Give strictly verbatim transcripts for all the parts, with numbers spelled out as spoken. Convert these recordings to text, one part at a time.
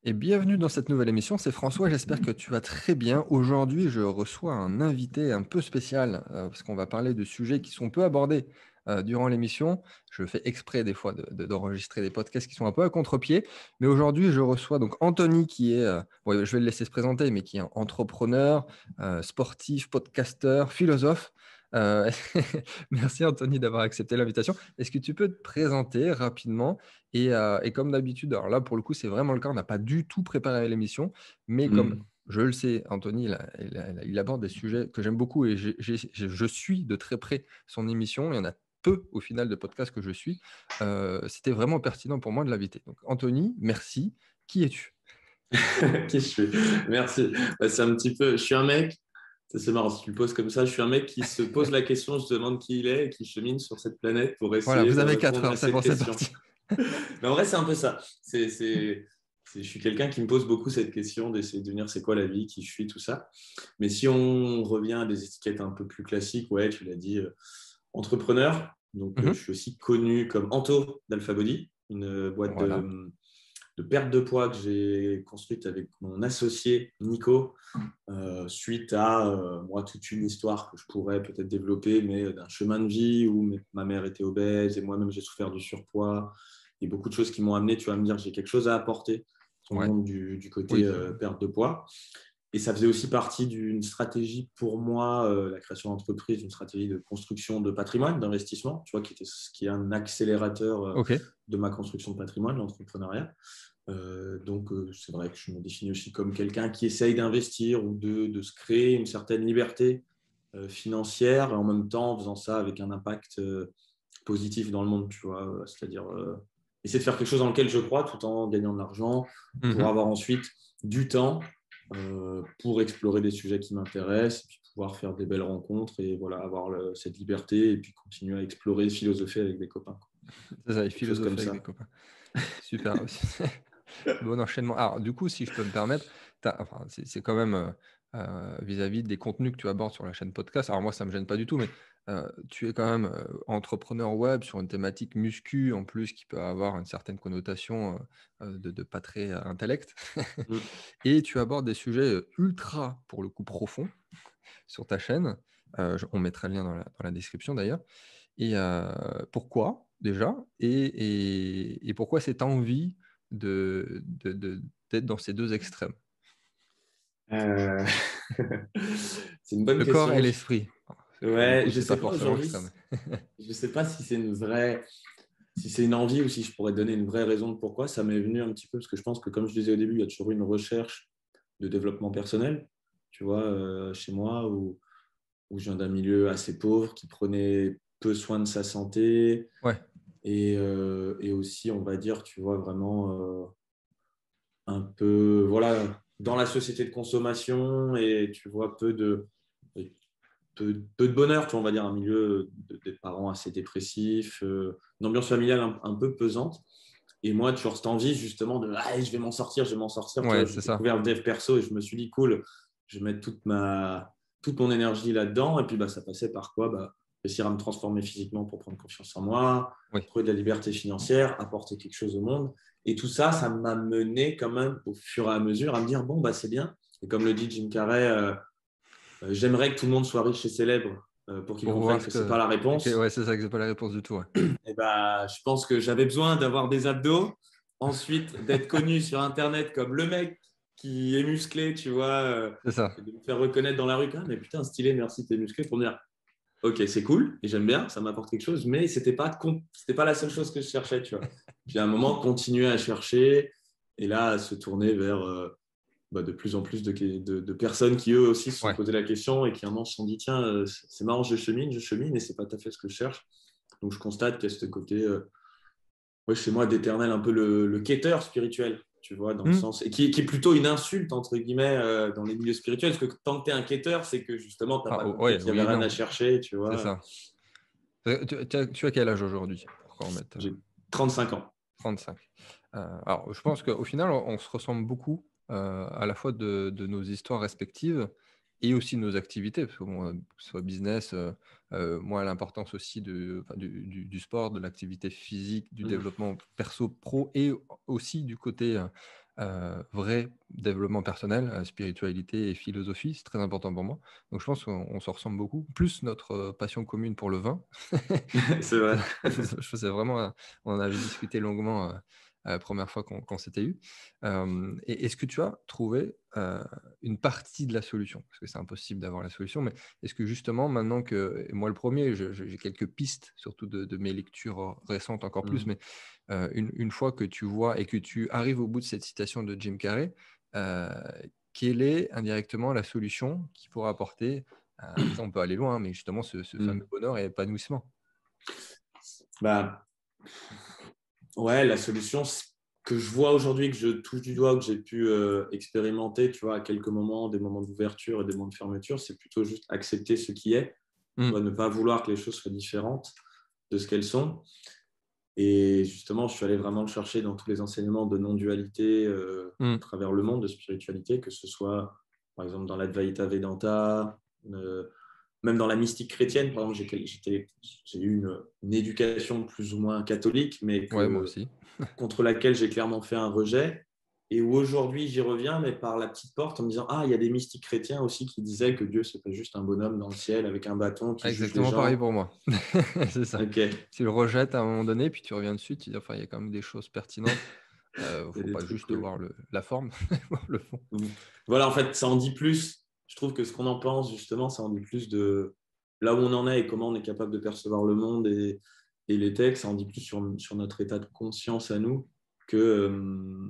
Et bienvenue dans cette nouvelle émission, c'est François, j'espère que tu vas très bien. Aujourd'hui, je reçois un invité un peu spécial, heu, parce qu'on va parler de sujets qui sont peu abordés, heu, durant l'émission. Je fais exprès des fois de de d'enregistrer des podcasts qui sont un peu à contre-pied, mais aujourd'hui, je reçois donc Anthony qui est, heu, bon, je vais le laisser se présenter, mais qui est entrepreneur, heu, sportif, podcasteur, philosophe. Heu, merci Anthony d'avoir accepté l'invitation. Est-ce que tu peux te présenter rapidement et, heu, et comme d'habitude, alors là, pour le coup, c'est vraiment le cas, on n'a pas du tout préparé l'émission, mais comme Mmh. je le sais, Anthony, il a il a il aborde des sujets que j'aime beaucoup et j'ai j'ai je je suis de très près son émission. Il y en a peu, au final, de podcasts que je suis. Heu, c'était vraiment pertinent pour moi de l'inviter. Donc Anthony, merci. Qui es-tu? Qui je suis? Merci. Bah, c'est un petit peu. Je suis un mec. Ça, c'est marrant si tu le poses comme ça. Je suis un mec qui se pose la question, se demande qui il est et qui chemine sur cette planète pour Voilà, essayer vous de avez quatre répondre à heures, c'est cette bon, c'est question. parti. Mais en vrai, c'est un peu ça. C'est, c'est, c'est- je suis quelqu'un qui me pose beaucoup cette question d'essayer de devenir c'est quoi la vie, qui je suis, tout ça. Mais si on revient à des étiquettes un peu plus classiques, ouais, tu l'as dit, euh, entrepreneur. Donc, euh, je Mmh. suis aussi connu comme Anto d'Alpha Body, une euh, boîte Voilà. de de perte de poids que j'ai construite avec mon associé Nico, euh, suite à euh, moi toute une histoire que je pourrais peut-être développer, mais d'un chemin de vie où ma mère était obèse et moi-même j'ai souffert du surpoids et beaucoup de choses qui m'ont amené, tu vas me dire, j'ai quelque chose à apporter au Ouais. monde du, du côté Oui. euh, perte de poids. Et ça faisait aussi partie d'une stratégie pour moi, euh, la création d'entreprise, une stratégie de construction de patrimoine, d'investissement, tu vois, qui, était, qui est un accélérateur euh, OK. de ma construction de patrimoine, l'entrepreneuriat. Euh, donc, euh, c'est vrai que je me définis aussi comme quelqu'un qui essaye d'investir ou de, de se créer une certaine liberté euh, financière et en même temps en faisant ça avec un impact euh, positif dans le monde, tu vois. Euh, C'est-à-dire euh, essayer de faire quelque chose dans lequel je crois tout en gagnant de l'argent pour Mmh. avoir ensuite du temps euh, pour explorer des sujets qui m'intéressent et puis pouvoir faire des belles rencontres et voilà, avoir le- cette liberté et puis continuer à explorer, philosopher avec des copains, quoi. C'est ça, et Quelque chose comme philosopher avec des ça. copains. Super. Bon enchaînement. Alors du coup, si je peux me permettre, tu enfin, c'est c'est quand même, heu heu, vis-à-vis des contenus que tu abordes sur la chaîne podcast, alors moi ça me gêne pas du tout, mais heu, tu es quand même, heu, entrepreneur web sur une thématique muscu en plus qui peut avoir une certaine connotation, heu heu, de de pas très, heu, intellect Mm. et tu abordes des sujets, heu, ultra, pour le coup, profonds sur ta chaîne. Heu, je On mettra le lien dans la dans la description d'ailleurs et heu, pourquoi déjà? Et et et pourquoi cette envie de de de d'être dans ces deux extrêmes? Euh, c'est une bonne Le corps et question. l'esprit. Pour le Ouais, coup, je c'est pas sais pas forcément aujourd'hui. extrême. Je sais pas si c'est une vraie, si c'est une envie ou si je pourrais donner une vraie raison de pourquoi. Ça m'est venu un petit peu parce que je pense que, comme je disais au début, il y a toujours eu une recherche de développement personnel. Tu vois, euh, chez moi, où, où je viens d'un milieu assez pauvre qui prenait peu soin de sa santé Ouais. et, euh, et aussi, on va dire, tu vois, vraiment euh, un peu, voilà, dans la société de consommation et tu vois, peu de peu, peu de bonheur, tu vois, on va dire, un milieu de, des parents assez dépressifs, euh, une ambiance familiale un, un peu pesante. Et moi, toujours cette envie, justement, de ah, je vais m'en sortir, je vais m'en sortir. Tu vois, Ouais, j'ai c'est ça. découvert le dev perso et je me suis dit, cool, je vais mettre toute, ma, toute mon énergie là-dedans. Et puis, bah, ça passait par quoi bah, réussir à me transformer physiquement pour prendre confiance en moi, Oui. trouver de la liberté financière, apporter quelque chose au monde. Et tout ça, ça m'a mené quand même au fur et à mesure à me dire, bon, bah, c'est bien. Et comme le dit Jim Carrey, euh, euh, j'aimerais que tout le monde soit riche et célèbre euh, pour qu'ils Pour comprennent voir que ce c'est que pas la OK, réponse. ouais, c'est ça, que c'est pas la réponse du tout, ouais. Et bah, je pense que j'avais besoin d'avoir des abdos, ensuite d'être connu sur Internet comme le mec qui est musclé, tu vois, euh, C'est ça. et de me faire reconnaître dans la rue. Ah, mais putain, stylé, merci, t'es musclé pour me dire, ok, c'est cool et j'aime bien, ça m'apporte quelque chose, mais c'était pas c'était pas la seule chose que je cherchais, tu vois. Puis à un moment, continuer à chercher et là, à se tourner vers euh, bah, de plus en plus de, de, de, personnes qui, eux aussi, se sont Ouais. posé la question et qui, à un moment, se sont dit, tiens, euh, c'est marrant, je chemine, je chemine, et c'est pas tout à fait ce que je cherche. Donc, je constate qu'il y a ce côté, euh, ouais, chez moi, d'éternel, un peu le, le quêteur spirituel, tu vois, dans le Mmh. sens, et qui, qui est plutôt une insulte, entre guillemets, euh, dans les milieux spirituels, parce que tant que tu es un quêteur, c'est que, justement, tu n'as Ah, pas o compris ouais, qu'il y oui avait et rien à non, chercher, tu c'est vois. ça. Heu, tu tu as tu as quel âge aujourd'hui? Pour qu'on remette, heu, J'ai trente-cinq ans. trente-cinq. Heu, alors je pense qu'au final, on on se ressemble beaucoup, heu, à la fois de de nos histoires respectives et aussi de nos activités. Parce que bon, heu, que ce soit business, heu heu, moi l'importance aussi de enfin du du du sport, de l'activité physique, du Mmh. développement perso, pro et aussi du côté, heu euh, vrai développement personnel, euh, spiritualité et philosophie. C'est très important pour moi. Donc, je pense qu'on on se ressemble beaucoup. Plus notre euh, passion commune pour le vin. C'est vrai. Je faisais vraiment, euh, on en avait discuté longuement euh, la première fois qu'on qu'on s'était eu. Euh, et est-ce que tu as trouvé euh, une partie de la solution? Parce que c'est impossible d'avoir la solution, mais est-ce que justement, maintenant que, et moi le premier, je- je- j'ai quelques pistes, surtout de, de mes lectures récentes encore plus, Mm. mais euh, une, une fois que tu vois et que tu arrives au bout de cette citation de Jim Carrey, euh, quelle est indirectement la solution qui pourra apporter, euh, ça on peut aller loin, hein, mais justement ce, ce fameux Mm. bonheur et épanouissement? Bah, ouais, la solution que je vois aujourd'hui, que je touche du doigt, que j'ai pu euh, expérimenter, tu vois, à quelques moments, des moments d'ouverture et des moments de fermeture, c'est plutôt juste accepter ce qui est, tu vois, Mm, ne pas vouloir que les choses soient différentes de ce qu'elles sont. Et justement, je suis allé vraiment le chercher dans tous les enseignements de non-dualité euh, à mm. travers le monde de spiritualité, que ce soit, par exemple, dans l'Advaita Vedanta, euh, même dans la mystique chrétienne. Par exemple, j'ai, j'étais- j'ai eu une, une éducation plus ou moins catholique, mais Ouais, moi que, aussi. contre laquelle j'ai clairement fait un rejet. Et où aujourd'hui, j'y reviens, mais par la petite porte, en me disant, ah, il y a des mystiques chrétiens aussi qui disaient que Dieu, c'est pas juste un bonhomme dans le ciel avec un bâton qui juge les Exactement pareil gens. pour moi. C'est ça. Ok, il Tu le rejettes à un moment donné, puis tu reviens dessus, tu dis, enfin, il y a quand même des choses pertinentes. Il ne y a faut des pas trucs juste cool. voir le, la forme, voir le fond. Donc, voilà, en fait, ça en dit plus. Je trouve que ce qu'on en pense, justement, ça en dit plus de là où on en est et comment on est capable de percevoir le monde et, et les textes. Ça en dit plus sur, sur notre état de conscience à nous que, euh,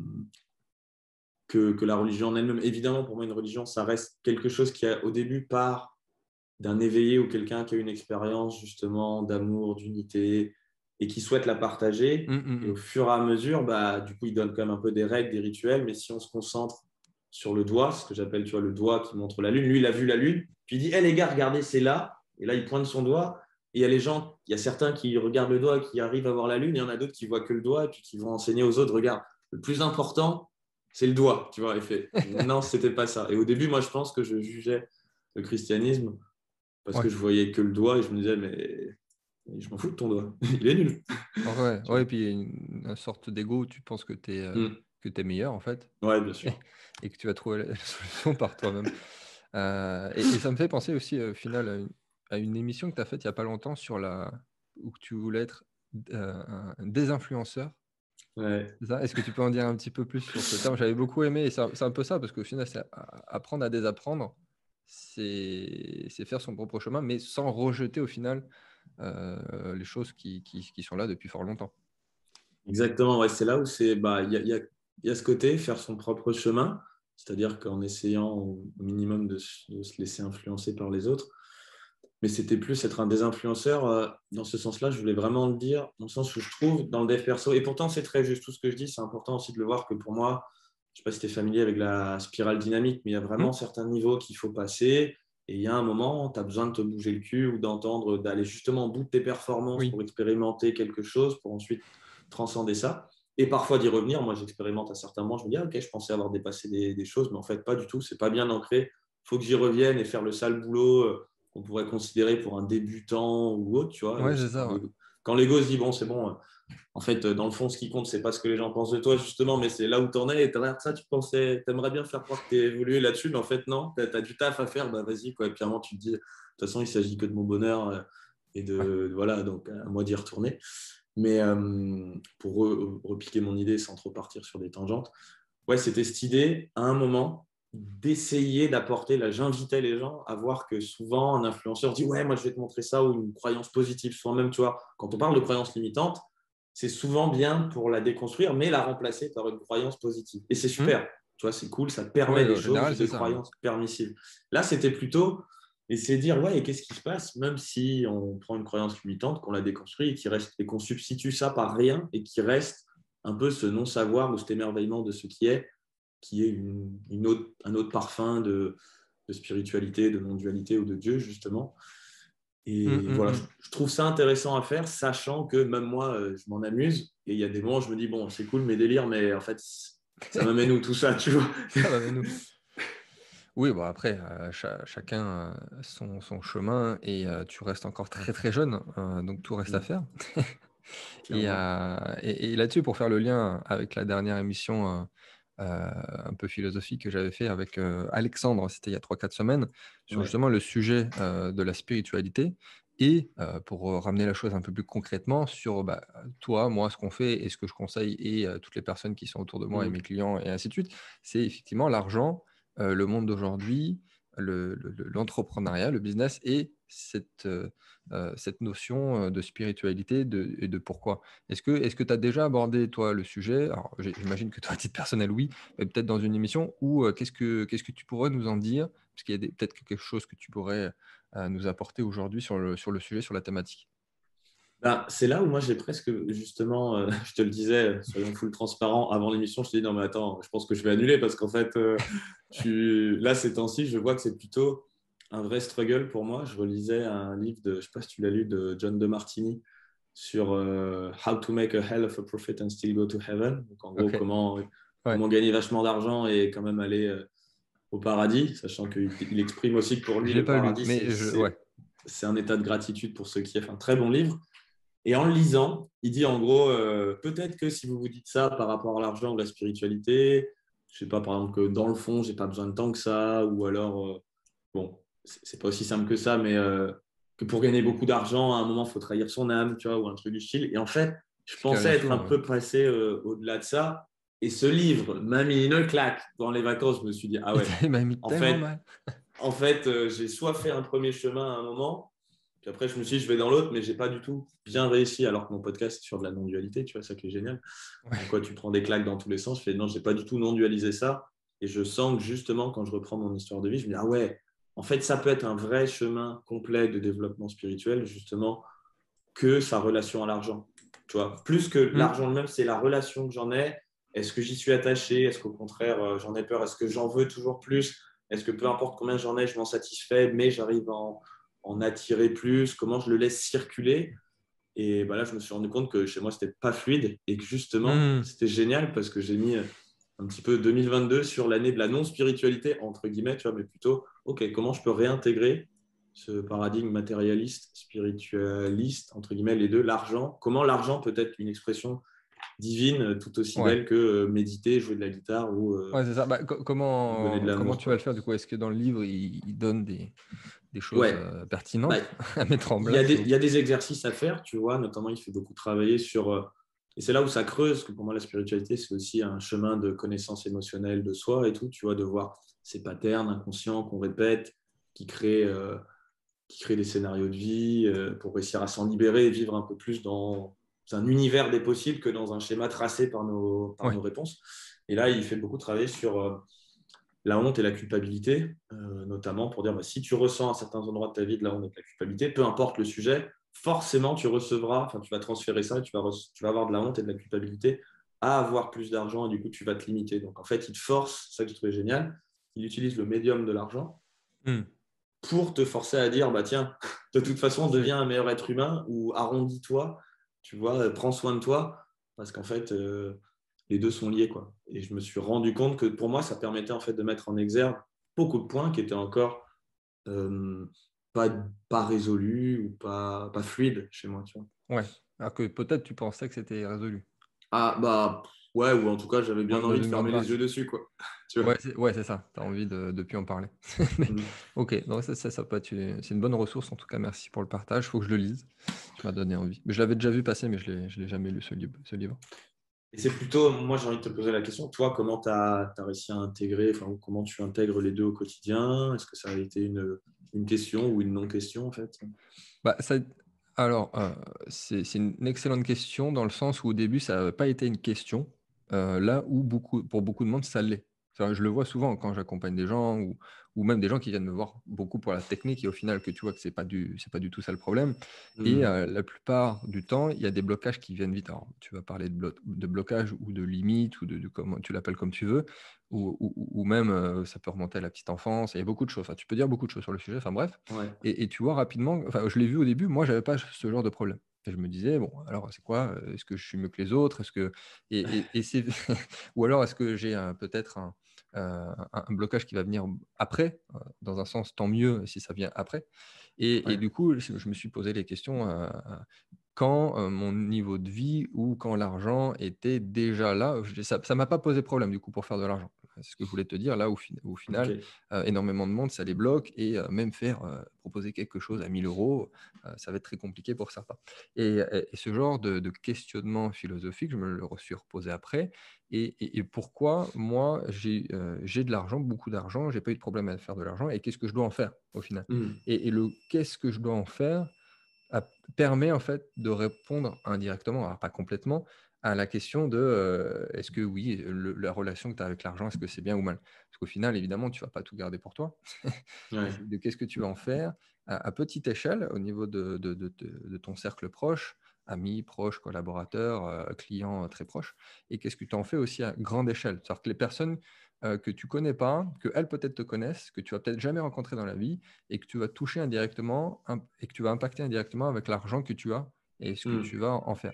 que, que la religion en elle-même. Évidemment, pour moi, une religion, ça reste quelque chose qui, a, au début, part d'un éveillé ou quelqu'un qui a une expérience, justement, d'amour, d'unité et qui souhaite la partager. Hum, hum, Et au hum. fur et à mesure, bah, du coup, il donne quand même un peu des règles, des rituels. Mais si on se concentre sur le doigt, ce que j'appelle, tu vois, le doigt qui montre la lune. Lui, il a vu la lune, puis il dit, hé hey, les gars, regardez, c'est là. Et là, il pointe son doigt. Et il y a les gens, il y a certains qui regardent le doigt et qui arrivent à voir la lune, et il y en a d'autres qui voient que le doigt et puis qui vont enseigner aux autres, regarde, le plus important, c'est le doigt, tu vois. Il fait, non, c'était pas ça. Et au début, moi, je pense que je jugeais le christianisme parce que Ouais. je voyais que le doigt et je me disais, mais je m'en fous de ton doigt, il est nul. Ouais, ouais, Tu ouais, vois. et puis il y a une, une sorte d'ego où tu penses que tu es, euh, Mm. que t'es meilleur, en fait, Ouais, bien et, sûr. et que tu vas trouver la, la solution par toi-même. Euh, et, et ça me fait penser aussi, euh, au final, à une, à une émission que tu as faite il n'y a pas longtemps sur la, où tu voulais être euh, un désinfluenceur. Ouais. C'est ça? Est-ce que tu peux en dire un petit peu plus sur ce terme? J'avais beaucoup aimé, et c'est un, c'est un peu ça, parce qu'au final, c'est a- apprendre à désapprendre, c'est c'est faire son propre chemin, mais sans rejeter au final euh, les choses qui, qui, qui sont là depuis fort longtemps. Exactement, ouais, c'est là où c'est, bah, il y a, il y a- il y a ce côté, faire son propre chemin, c'est-à-dire qu'en essayant au minimum de, se de se laisser influencer par les autres, mais c'était plus être un désinfluenceur. Euh, dans ce sens-là, je voulais vraiment le dire, dans le sens où je trouve dans le dev perso, et pourtant c'est très juste tout ce que je dis, c'est important aussi de le voir que pour moi, je ne sais pas si tu es familier avec la spirale dynamique, mais il y a Hmm. vraiment certains niveaux qu'il faut passer, et il y a un moment, tu as besoin de te bouger le cul ou d'entendre, d'aller justement au bout de tes performances Oui. pour expérimenter quelque chose, pour ensuite transcender ça. Et parfois d'y revenir, moi j'expérimente à certains moments, je me dis, ah, ok, je pensais avoir dépassé des, des choses, mais en fait pas du tout, c'est pas bien ancré, il faut que j'y revienne et faire le sale boulot euh, qu'on pourrait considérer pour un débutant ou autre, tu vois. Ouais, c'est C'est quand ça. Ouais. l'ego, quand l'ego se dit, bon, c'est bon, euh, en fait, euh, dans le fond, ce qui compte, c'est pas ce que les gens pensent de toi, justement, mais c'est là où tu en es. Et derrière ça, tu pensais, t'aimerais bien faire croire que tu es évolué là-dessus, mais en fait, non, tu as, du taf à faire, bah vas-y, quoi. Et puis à un moment, tu te dis, de toute façon, il s'agit que de mon bonheur euh, et Ouais. de, voilà, donc à moi d'y retourner. Mais euh, pour re- repiquer mon idée sans trop partir sur des tangentes, ouais, c'était cette idée, à un moment, d'essayer d'apporter, là, j'invitais les gens à voir que souvent, un influenceur dit, ouais, moi, je vais te montrer ça, ou une croyance positive. Souvent même, tu vois, quand on parle de croyance limitante, c'est souvent bien pour la déconstruire, mais la remplacer par une croyance positive. Et c'est Hmm. super, tu vois, c'est cool, ça Ouais, permet des en choses, général, c'est des ça, hein. croyances permissives. Là, c'était plutôt essayer de dire, ouais, et qu'est-ce qui se passe, même si on prend une croyance limitante, qu'on la déconstruit et, qui reste, et qu'on substitue ça par rien, et qui reste un peu ce non-savoir ou cet émerveillement de ce qui est, qui est une, une autre, un autre parfum de, de spiritualité, de non-dualité ou de Dieu, justement. Hmm, Et hmm, voilà, je, hmm. je trouve ça intéressant à faire, sachant que même moi, euh, je m'en amuse. Et il y a des moments où je me dis, bon, c'est cool mes délires, mais en fait, ça m'amène où tout ça, tu vois. Ça va, mais nous. Oui, bon, après, euh, cha- chacun euh, son, son chemin, et euh, tu restes encore très très jeune, euh, donc tout reste à Mm, faire. Et, clairement. euh, et, et là-dessus, pour faire le lien avec la dernière émission, euh, un peu philosophique que j'avais fait avec euh, Alexandre, c'était il y a trois quatre semaines, sur Ouais. justement le sujet euh, de la spiritualité. Et euh, pour euh, ramener la chose un peu plus concrètement sur bah, toi, moi, ce qu'on fait et ce que je conseille et euh, toutes les personnes qui sont autour de moi et Mm. mes clients et ainsi de suite, c'est effectivement l'argent, euh, le monde d'aujourd'hui, le- le- le- l'entrepreneuriat, le business et cette, euh, euh, cette notion euh, de spiritualité de- et de pourquoi. Est-ce que est-ce que tu as déjà abordé, toi, le sujet? Alors, j'ai- j'imagine que toi, à titre personnel, oui, mais peut-être dans une émission, ou euh, qu'est-ce que, qu'est-ce que tu pourrais nous en dire? Parce qu'il y a des- peut-être quelque chose que tu pourrais euh, nous apporter aujourd'hui sur le, sur le sujet, sur la thématique. Ben, c'est là où moi j'ai presque justement, euh, je te le disais, soyons full transparents, avant l'émission, je te dis non mais attends, je pense que je vais annuler parce qu'en fait, euh, tu... là ces temps-ci, je vois que c'est plutôt un vrai struggle pour moi. Je relisais un livre de, je sais pas si tu l'as lu, de John DeMartini sur euh, How to make a hell of a profit and still go to heaven. Donc en gros, Ok, comment, ouais, comment gagner vachement d'argent et quand même aller euh, au paradis, sachant qu'il il exprime aussi que pour lui, je l'ai le pas lu, paradis, c'est mais je, c'est- ouais, c'est un état de gratitude pour ceux qui aiment. Un très bon livre. Et en le lisant, il dit en gros, euh, peut-être que si vous vous dites ça par rapport à l'argent ou la spiritualité, je sais pas, par exemple, que dans le fond, j'ai pas besoin de tant que ça, ou alors, euh, bon, c'est c'est pas aussi simple que ça, mais euh, que pour gagner beaucoup d'argent, à un moment, il faut trahir son âme, tu vois, ou un truc du style. Et en fait, je pensais être un explication, ouais. peu passé euh, au-delà de ça. Et ce livre m'a mis une claque dans les vacances. Je me suis dit, ah ouais, Il m'a mis en tellement fait, mal. en fait, euh, j'ai soit fait un premier chemin à un moment, puis après, je me suis dit, je vais dans l'autre, mais j'ai pas du tout bien réussi, alors que mon podcast est sur de la non-dualité, tu vois, ça qui est génial. Ouais. Donc, quoi, tu prends des claques dans tous les sens. Je fais, non, j'ai pas du tout non-dualisé ça. Et je sens que justement, quand je reprends mon histoire de vie, je me dis, ah ouais, en fait, ça peut être un vrai chemin complet de développement spirituel, justement, que sa relation à l'argent. Tu vois, plus que Hmm. l'argent lui-même, c'est la relation que j'en ai. Est-ce que j'y suis attaché? Est-ce qu'au contraire, euh, j'en ai peur? Est-ce que j'en veux toujours plus? Est-ce que peu importe combien j'en ai, je m'en satisfais, mais j'arrive à en, en attirer plus? Comment je le laisse circuler? Et bah là, je me suis rendu compte que chez moi, c'était pas fluide et que justement, Hmm. c'était génial parce que j'ai mis un petit peu deux mille vingt-deux sur l'année de la non-spiritualité, entre guillemets, tu vois, mais plutôt, OK, comment je peux réintégrer ce paradigme matérialiste, spiritualiste, entre guillemets, les deux, l'argent. Comment l'argent peut être une expression divine tout aussi Ouais. belle que euh, méditer, jouer de la guitare ou, euh, Ouais, c'est ça. Bah, co- ou donner de comment, comment l'amour, tu vas le quoi. faire du coup? Est-ce que dans le livre, il, il donne des, des choses Ouais, euh, bah, pertinentes à mettre en il y, a place des, ou... il y a des exercices à faire, tu vois, notamment il fait beaucoup travailler sur, euh, et c'est là où ça creuse, que pour moi la spiritualité c'est aussi un chemin de connaissance émotionnelle de soi et tout, tu vois, de voir ces patterns inconscients qu'on répète, qui créent, euh, qui créent des scénarios de vie euh, pour réussir à s'en libérer et vivre un peu plus dans un univers des possibles que dans un schéma tracé par nos, par Ouais. nos réponses. Et là, il fait beaucoup travailler sur euh, la honte et la culpabilité, euh, notamment pour dire bah, si tu ressens à certains endroits de ta vie de la honte et de la culpabilité, peu importe le sujet, forcément tu recevras, enfin tu vas transférer ça et tu vas, tu vas avoir de la honte et de la culpabilité à avoir plus d'argent et du coup tu vas te limiter. Donc en fait, il te force, ça que je trouvais génial, il utilise le médium de l'argent Hmm. pour te forcer à dire bah tiens, de toute façon, C'est- deviens un meilleur être humain ou arrondis-toi, tu vois, euh, prends soin de toi, parce qu'en fait, euh, les deux sont liés, quoi. Et je me suis rendu compte que pour moi, ça permettait en fait de mettre en exergue beaucoup de points qui étaient encore euh, pas, pas résolus ou pas, pas fluides chez moi, tu vois. Ouais. Alors que peut-être tu pensais que c'était résolu. Ah bah ouais, ou en tout cas, j'avais bien Dans, dans envie de une grande fermer les yeux partie. dessus, quoi. Tu vois. Ouais, c'est ouais, c'est ça. Tu as envie de ne plus en parler. Mais, Mm. ok, donc ça, ça, ça peut être une- c'est une bonne ressource. En tout cas, merci pour le partage. Il faut que je le lise. Tu m'as donné envie. Mais je l'avais déjà vu passer, mais je ne l'ai je l'ai jamais lu, ce livre. Ce livre. Et c'est plutôt, moi j'ai envie de te poser la question, toi, comment tu as, réussi à intégrer, enfin, comment tu intègres les deux au quotidien? Est-ce que ça a été une, une question ou une non-question en fait? Bah, ça, alors, euh, c'est c'est une excellente question dans le sens où au début, ça n'avait pas été une question, euh, là où beaucoup, pour beaucoup de monde, ça l'est. Enfin, je le vois souvent quand j'accompagne des gens ou, ou même des gens qui viennent me voir beaucoup pour la technique et au final que tu vois que c'est pas du, c'est pas du tout ça le problème. Et Hmm. euh, la plupart du temps, il y a des blocages qui viennent vite. Alors, tu vas parler de, blo- de blocage ou de limite ou de, de comment tu l'appelles comme tu veux, ou, ou- ou même euh, ça peut remonter à la petite enfance. Il y a beaucoup de choses. Enfin, tu peux dire beaucoup de choses sur le sujet. Enfin bref. Ouais. Et, et tu vois rapidement, enfin, je l'ai vu au début, moi, j'avais pas ce genre de problème. Et je me disais, bon, alors c'est quoi? euh, Est-ce que je suis mieux que les autres? Est-ce que et, et- et c'est ou alors est-ce que j'ai un- peut-être un, euh, un- un blocage qui va venir après? euh, Dans un sens, tant mieux si ça vient après. Et, et Ouais. du coup, je, je me suis posé les questions. euh, quand euh, mon niveau de vie ou quand l'argent était déjà là. Je- Ça ne m'a pas posé problème du coup pour faire de l'argent. C'est ce que je voulais te dire. Là, au, fin- au Ok. final, euh, énormément de monde, ça les bloque et euh, même faire euh, proposer quelque chose à mille euros, euh, ça va être très compliqué pour certains. Et, et- et ce genre de, de questionnement philosophique, je me le suis reposé après. Et, et- et pourquoi moi, j'ai euh, j'ai de l'argent, beaucoup d'argent, j'ai pas eu de problème à faire de l'argent et qu'est-ce que je dois en faire au final? Hmm. Et, et le qu'est-ce que je dois en faire a- permet en fait de répondre indirectement, alors pas complètement, à la question de euh, est-ce que oui, le- la relation que tu as avec l'argent, est-ce que c'est bien ou mal? Parce qu'au final, évidemment, tu vas pas tout garder pour toi. Ouais. C'est de qu'est-ce que tu vas en faire à, à petite échelle au niveau de, de- de- de- de ton cercle proche, amis, proches, collaborateurs, euh, clients euh, très proches, et qu'est-ce que tu en fais aussi à grande échelle. C'est-à-dire que les personnes euh, que tu connais pas, que elles peut-être te connaissent, que tu vas peut-être jamais rencontrer dans la vie, et que tu vas toucher indirectement im- et que tu vas impacter indirectement avec l'argent que tu as et ce que Hmm. tu vas en faire.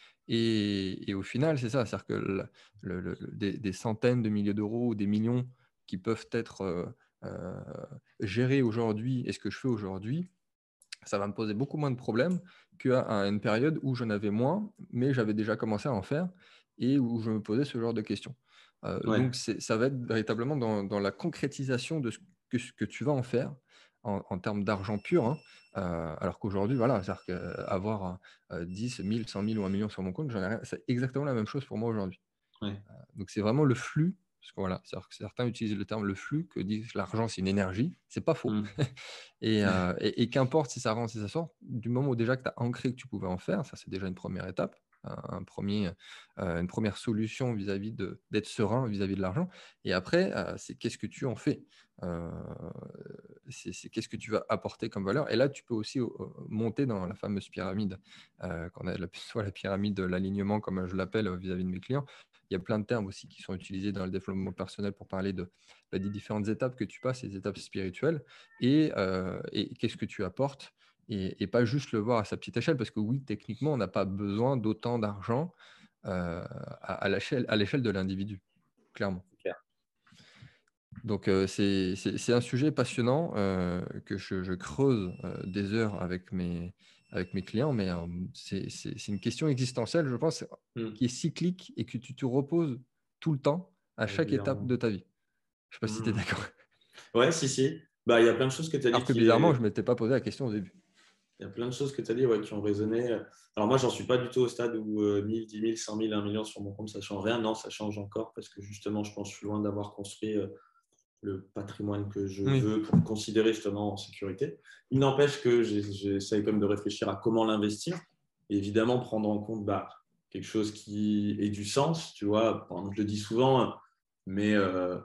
Et, et au final, c'est ça, c'est-à-dire que le- le- le- des, des centaines de milliers d'euros ou des millions qui peuvent être euh, euh, gérés aujourd'hui et ce que je fais aujourd'hui, ça va me poser beaucoup moins de problèmes qu'à à une période où j'en avais moins, mais j'avais déjà commencé à en faire et où je me posais ce genre de questions. Euh, Ouais. donc, c'est- ça va être véritablement dans, dans la concrétisation de ce que, ce que tu vas en faire en, en termes d'argent pur, hein. Euh, alors qu'aujourd'hui, voilà, c'est-à-dire qu'avoir dix, mille, cent mille ou un million sur mon compte, j'en ai rien. C'est exactement la même chose pour moi aujourd'hui. Ouais. Donc, c'est vraiment le flux. Parce que voilà, c'est-à-dire que certains utilisent le terme le flux, que disent l'argent, c'est une énergie. C'est pas faux. Hmm. Et, euh, et- et qu'importe si ça rentre, si ça sort, du moment où déjà que tu as ancré que tu pouvais en faire, ça c'est déjà une première étape, un, un premier, euh, une première solution vis-à-vis de d'être serein vis-à-vis de l'argent. Et après, euh, c'est qu'est-ce que tu en fais. Euh, c'est c'est qu'est-ce que tu vas apporter comme valeur. Et là, tu peux aussi euh, monter dans la fameuse pyramide, euh, qu'on a la, soit la pyramide de l'alignement, comme je l'appelle euh, vis-à-vis de mes clients. Il y a plein de termes aussi qui sont utilisés dans le développement personnel pour parler de, bah, des différentes étapes que tu passes, les étapes spirituelles et, euh, et qu'est-ce que tu apportes et, et pas juste le voir à sa petite échelle parce que oui, techniquement, on n'a pas besoin d'autant d'argent euh, à, à l'échelle à l'échelle de l'individu, clairement. C'est clair. Donc, euh, c'est c'est- c'est un sujet passionnant euh, que je, je creuse euh, des heures avec mes, avec mes clients, mais euh, c'est c'est- c'est une question existentielle, je pense, Hmm. qui est cyclique et que tu te reposes tout le temps à chaque étape Régulièrement. de ta vie. Je ne sais pas si tu es Hmm. d'accord. Ouais, si, si. Bah, il y a plein de choses que tu as dit Alors que qui bizarrement, je est... ne m'étais pas posé la question au début. Il y a plein de choses que tu as dit ouais, qui ont résonné. Alors moi, j'en suis pas du tout au stade où euh, mille, dix mille, cent mille, un million sur mon compte, ça change rien. Non, ça change encore parce que justement, je pense que je suis loin d'avoir construit euh, le patrimoine que je Oui, veux pour me considérer justement en sécurité. Il n'empêche que j'ai- j'essaie quand même de réfléchir à comment l'investir. Et évidemment, prendre en compte bah, quelque chose qui ait du sens, tu vois. Bon, je le dis souvent, mais euh,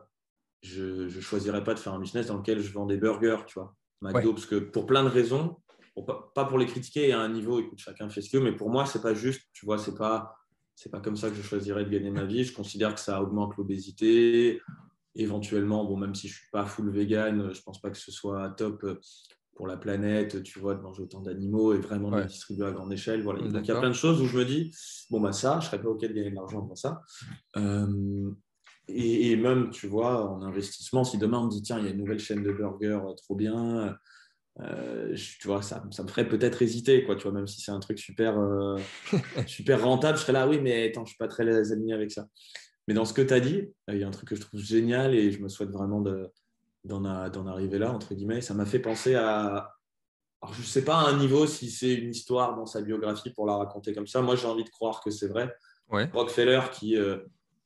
je ne choisirais pas de faire un business dans lequel je vends des burgers, tu vois. McDo, ouais, parce que pour plein de raisons, pour pas, pas pour les critiquer à un niveau, écoute, chacun fait ce qu'il veut, mais pour moi, c'est pas juste, tu vois, c'est pas, c'est pas comme ça que je choisirais de gagner ma vie. Je considère que ça augmente l'obésité. Éventuellement, bon, même si je suis pas full vegan, je pense pas que ce soit top pour la planète, tu vois, de manger autant d'animaux et vraiment de le ouais, distribuer à grande échelle. Voilà. on est Donc, il y a plein d'accord. de choses où je me dis, bon, bah ça, je serais pas OK de gagner de l'argent pour ça. Euh, et, et, même, tu vois, en investissement, si demain on me dit, tiens, il y a une nouvelle chaîne de burgers, euh, trop bien, euh, je, tu vois, ça, ça me ferait peut-être hésiter, quoi, tu vois, même si c'est un truc super, euh, super rentable, je serais là, oui, mais attends, je suis pas très aligné avec ça. Mais dans ce que tu as dit, il y a un truc que je trouve génial et je me souhaite vraiment de, d'en, d'en arriver là, entre guillemets. Ça m'a fait penser à. Alors, je ne sais pas à un niveau si c'est une histoire dans sa biographie pour la raconter comme ça. Moi, j'ai envie de croire que c'est vrai. Ouais, Rockefeller, qui, euh,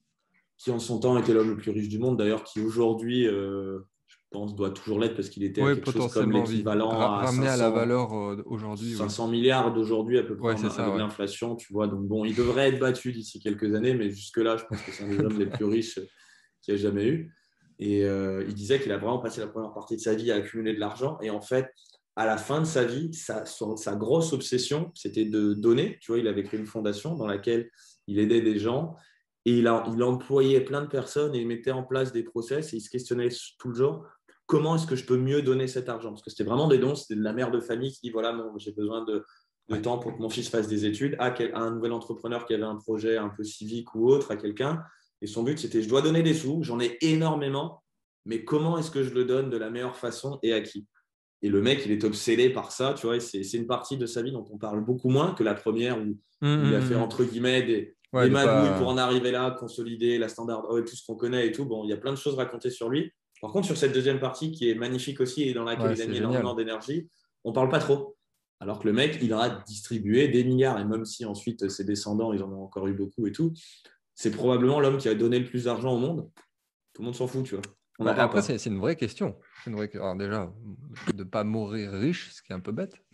qui en son temps était l'homme le plus riche du monde, d'ailleurs, qui aujourd'hui, euh, je pense, doit toujours l'être parce qu'il était à ouais, quelque chose comme potentiellement, oui. l'équivalent Ra- à ramener à la 500, valeur euh, aujourd'hui, oui. 500 milliards d'aujourd'hui à peu près Ouais, en- c'est ça, avec ouais. l'inflation, tu vois. Donc, bon, il devrait être battu d'ici quelques années, mais jusque-là, je pense que c'est un des hommes les plus riches qu'il y a jamais eu. Et euh, il disait qu'il a vraiment passé la première partie de sa vie à accumuler de l'argent. Et en fait, à la fin de sa vie, sa, son- sa grosse obsession, c'était de donner. Tu vois, il avait créé une fondation dans laquelle il aidait des gens. Et il, a, il employait plein de personnes et il mettait en place des process. Et il se questionnait tout le jour, comment est-ce que je peux mieux donner cet argent? Parce que c'était vraiment des dons. C'était de la mère de famille qui dit, voilà, mon- j'ai besoin de, de Ouais. temps pour que mon fils fasse des études, à, quel, à un nouvel entrepreneur qui avait un projet un peu civique ou autre, à quelqu'un. Et son but, c'était, je dois donner des sous, j'en ai énormément, mais comment est-ce que je le donne de la meilleure façon et à qui? et le mec, il est obsédé par ça, tu vois. C'est, c'est une partie de sa vie dont on parle beaucoup moins que la première où, Mmh, où il a mmh, fait, mmh. entre guillemets, des, Ouais, des de magouilles pour pas. en arriver là, consolider la standard oil, tout ce qu'on connaît et tout. Bon, il y a plein de choses racontées sur lui. Par contre, sur cette deuxième partie qui est magnifique aussi et dans laquelle Ouais, il a c'est mis énormément génial. d'énergie, on ne parle pas trop. Alors que le mec, il aura distribué des milliards. Et même si ensuite ses descendants, ils en ont encore eu beaucoup et tout, c'est probablement l'homme qui a donné le plus d'argent au monde. Tout le monde s'en fout, tu vois. On Bah, n'en parle après, pas. c'est c'est une vraie question. C'est une vraie... Alors déjà, de ne pas mourir riche, ce qui est un peu bête.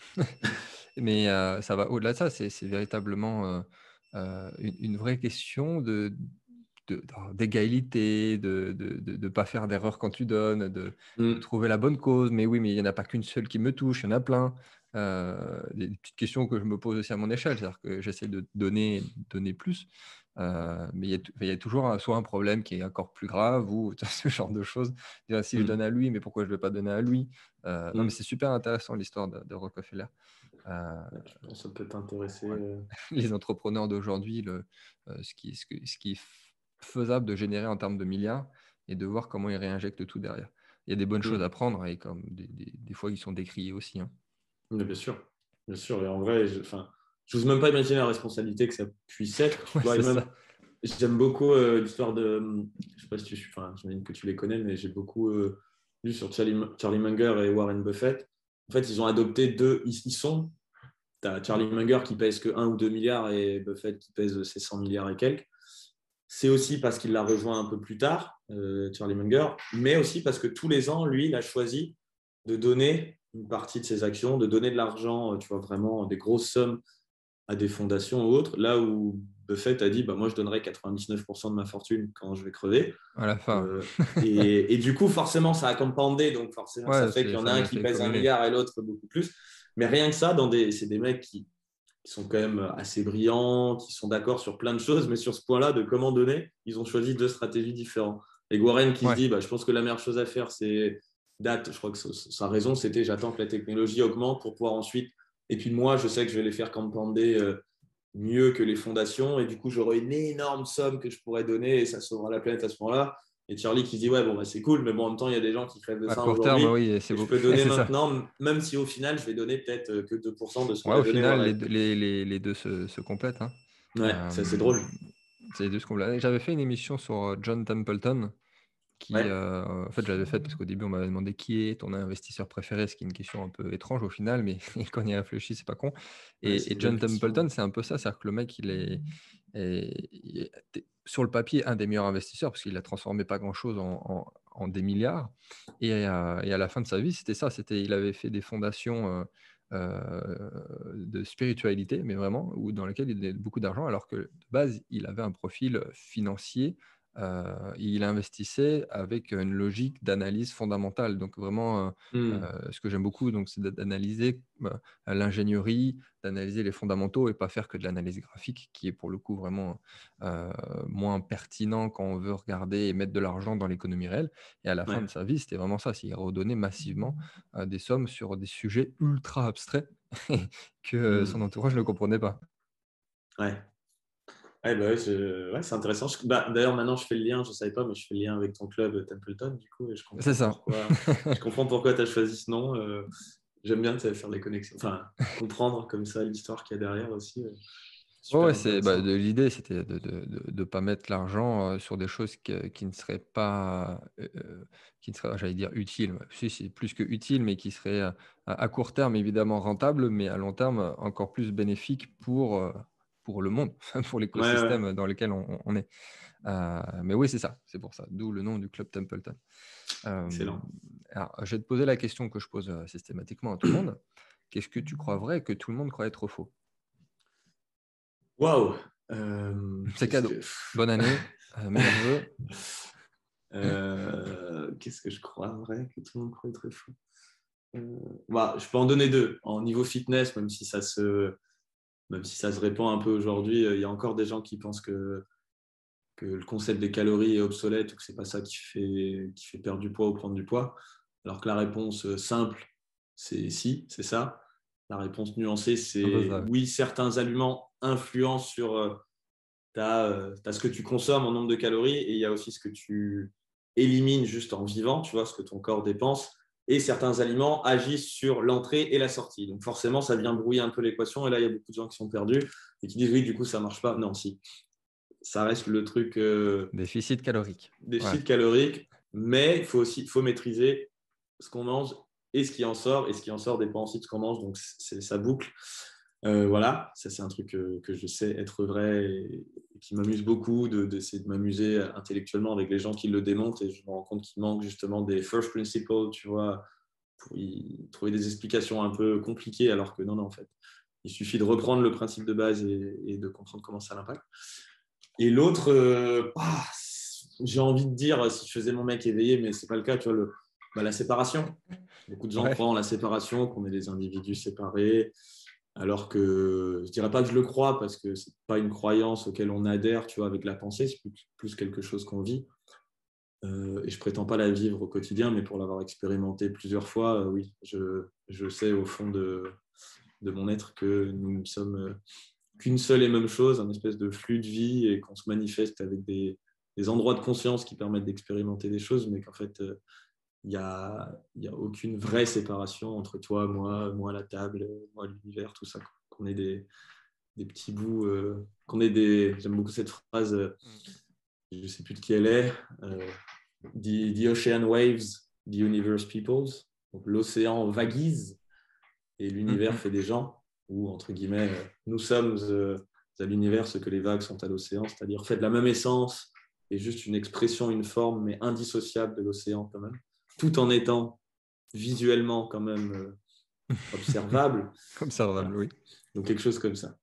Mais euh, ça va au-delà de ça. C'est c'est véritablement euh, euh, une, une vraie question de, de- d'égalité, de ne de, de, de pas faire d'erreur quand tu donnes, de, de Mm. trouver la bonne cause. Mais oui, mais il n'y en a pas qu'une seule qui me touche, il y en a plein. Euh, des petites questions que je me pose aussi à mon échelle. C'est-à-dire que j'essaie de donner, donner plus. Euh, mais il y, a, il y a toujours un- soit un problème qui est encore plus grave ou ce genre de choses. Dire, si je Mm. donne à lui, mais pourquoi je ne vais pas donner à lui? Euh, non, mais Mm. c'est super intéressant l'histoire de, de Rockefeller. Euh, Je pense que ça peut t'intéresser. ouais. euh. Les entrepreneurs d'aujourd'hui, le, euh, ce, qui, ce, que- ce qui est f- faisable de générer en termes de milliards et de voir comment ils réinjectent tout derrière. Il y a des bonnes choses Mm. à prendre et comme des, des- des fois, ils sont décriés aussi, hein. Mais bien sûr. Bien sûr. Et en vrai, je, enfin, je n'ose même pas imaginer la responsabilité que ça puisse être. Tu Ouais, vois, et c'est même, ça. j'aime beaucoup euh, l'histoire de. Je sais pas si tu. Enfin, j'imagine que tu les connais, mais j'ai beaucoup euh, lu sur Charlie, Charlie Munger et Warren Buffett. En fait, ils ont adopté deux. Ils, ils sont. Tu as Charlie Munger qui pèse que un ou deux milliards et Buffett qui pèse ses cent milliards et quelques. C'est aussi parce qu'il l'a rejoint un peu plus tard, euh, Charlie Munger, mais aussi parce que tous les ans, lui, il a choisi de donner une partie de ses actions, de donner de l'argent, tu vois, vraiment des grosses sommes à des fondations ou autres, là où Buffett a dit, bah, moi, je donnerai quatre-vingt-dix-neuf pour cent de ma fortune quand je vais crever. À la fin. Euh, et, et, du coup, forcément, ça a compoundé, donc forcément, ça Ouais, fait c'est qu'il y en a un fameux qui effet pèse un combiné. milliard et l'autre beaucoup plus. Mais rien que ça, dans des, c'est des mecs qui, qui sont quand même assez brillants, qui sont d'accord sur plein de choses, mais sur ce point-là de comment donner, ils ont choisi deux stratégies différentes. Et Warren qui se Ouais. dit, bah, je pense que la meilleure chose à faire, c'est date. Je crois que sa raison, c'était j'attends que la technologie augmente pour pouvoir ensuite. Et puis moi, je sais que je vais les faire campander euh, mieux que les fondations, et du coup, j'aurai une énorme somme que je pourrais donner, et ça sauvera la planète à ce moment-là. Et Charlie qui se dit, ouais, bon, bah, c'est cool, mais bon, en même temps, il y a des gens qui crèvent de À faim court terme, aujourd'hui, oui, c'est et je beau. peux donner C'est ça. maintenant, même si au final, je vais donner peut-être euh, que deux pour cent de ce Ouais, qu'aurait au donné final, les, Warren. deux- les, les, les deux se, se complètent, hein. Ouais, Euh, ça c'est drôle. c'est les deux se complètent. J'avais fait une émission sur euh, John Templeton, qui, Ouais. euh, en fait, j'avais fait parce qu'au début, on m'avait demandé qui est ton investisseur préféré, ce qui est une question un peu étrange au final, mais quand on y réfléchit, c'est pas con. Ouais, c'est Et, et une bonne John question. Templeton, c'est un peu ça, c'est-à-dire que le mec, il est, est- il est, sur le papier un des meilleurs investisseurs parce qu'il a transformé pas grand-chose en, en- en des milliards. Et, euh, et à la fin de sa vie, c'était ça, c'était, il avait fait des fondations euh, euh, de spiritualité, mais vraiment, où, dans lesquelles il donnait beaucoup d'argent, alors que de base, il avait un profil financier. Euh, il investissait avec une logique d'analyse fondamentale. Donc vraiment, euh, Hmm. euh, ce que j'aime beaucoup, donc, c'est d'analyser euh, l'ingénierie, d'analyser les fondamentaux et pas faire que de l'analyse graphique, qui est pour le coup vraiment euh, moins pertinent quand on veut regarder et mettre de l'argent dans l'économie réelle. Et à la fin Ouais. de sa vie, c'était vraiment ça. Il redonnait massivement euh, des sommes sur des sujets ultra abstraits que son Hmm. entourage ne comprenait pas. Ouais. Ouais, bah ouais, je- ouais, c'est intéressant. Je- bah, d'ailleurs, maintenant, je fais le lien, je ne savais pas, mais je fais le lien avec ton club euh, Templeton, du coup, et je C'est comprends ça. pourquoi, je comprends pourquoi tu as choisi ce nom. euh, j'aime bien tu sais, faire des connexions, enfin, comprendre comme ça l'histoire qu'il y a derrière aussi. euh, Ouais, super ouais, c'est bah, intéressant. de- l'idée, c'était de ne de, pas mettre l'argent euh, sur des choses que- qui ne seraient pas, euh, euh, qui ne seraient, j'allais dire, utiles. Ouais, si, c'est plus que utile, mais qui seraient euh, à, à court terme évidemment rentables, mais à long terme euh, encore plus bénéfiques pour, euh, pour le monde, pour Ouais, ouais, l'écosystème dans lequel on, on est. Euh, mais oui, c'est ça, c'est pour ça, d'où le nom du club Templeton. Euh, excellent. alors, je vais te poser la question que je pose euh, systématiquement à tout le monde. Qu'est-ce que tu crois vrai et que tout le monde croit être faux? Waouh! Euh, C'est qu'est-ce cadeau. que... Bonne année, euh, meilleurs vœux. Euh, qu'est-ce que je crois vrai que tout le monde croit être fou? Euh, bah, je peux en donner deux. En niveau fitness, même si ça se, même si ça se répand un peu aujourd'hui, euh, il y a encore des gens qui pensent que, que le concept des calories est obsolète ou que c'est pas ça qui fait, qui fait perdre du poids ou prendre du poids. Alors que la réponse euh, simple, c'est si, c'est ça. La réponse nuancée, Un peu c'est ça. oui, certains aliments influencent sur euh, tu as, euh, ce que tu consommes en nombre de calories et il y a aussi ce que tu élimines juste en vivant, tu vois, ce que ton corps dépense. et certains aliments agissent sur l'entrée et la sortie. Donc forcément, ça vient brouiller un peu l'équation. Et là, il y a beaucoup de gens qui sont perdus et qui disent oui, du coup, ça ne marche pas. Non, si. Ça reste le truc… Euh, déficit calorique. Déficit ouais. calorique, mais il faut aussi faut maîtriser ce qu'on mange et ce qui en sort. Et ce qui en sort dépend aussi de ce qu'on mange. Donc, c'est sa boucle. Euh, voilà, ça c'est un truc que, que je sais être vrai et, et qui m'amuse beaucoup de, d'essayer de m'amuser intellectuellement avec les gens qui le démontrent et je me rends compte qu'il manque justement des first principles, tu vois, pour y trouver des explications un peu compliquées alors que non, non, en fait, il suffit de reprendre le principe de base et, et de comprendre comment ça l'impacte. Et l'autre, euh, ah, j'ai envie de dire, si je faisais mon mec éveillé, mais c'est pas le cas, tu vois, le, bah, la séparation. Beaucoup de gens Ouais. croient en la séparation, qu'on est des individus séparés. Alors que je ne dirais pas que je le crois parce que ce n'est pas une croyance auquel on adhère, tu vois, avec la pensée, c'est plus, plus quelque chose qu'on vit. Euh, et je ne prétends pas la vivre au quotidien, mais pour l'avoir expérimenté plusieurs fois, euh, oui, je, je sais au fond de, de mon être que nous ne sommes euh, qu'une seule et même chose, un espèce de flux de vie et qu'on se manifeste avec des, des endroits de conscience qui permettent d'expérimenter des choses, mais qu'en fait, euh, il n'y a, y a aucune vraie séparation entre toi, moi, moi la table, moi l'univers, tout ça. Qu'on ait des, des petits bouts, euh, qu'on ait des… J'aime beaucoup cette phrase, euh, je ne sais plus de qui elle est, euh, the, the ocean waves, the universe peoples. Donc l'océan vaguise et l'univers Mm-hmm. fait des gens, ou entre guillemets, euh, nous sommes euh, à l'univers ce que les vagues sont à l'océan, c'est-à-dire fait de la même essence et juste une expression, une forme, mais indissociable de l'océan quand même, tout en étant visuellement quand même euh, observable. Observable, Voilà. oui. Donc quelque chose comme ça.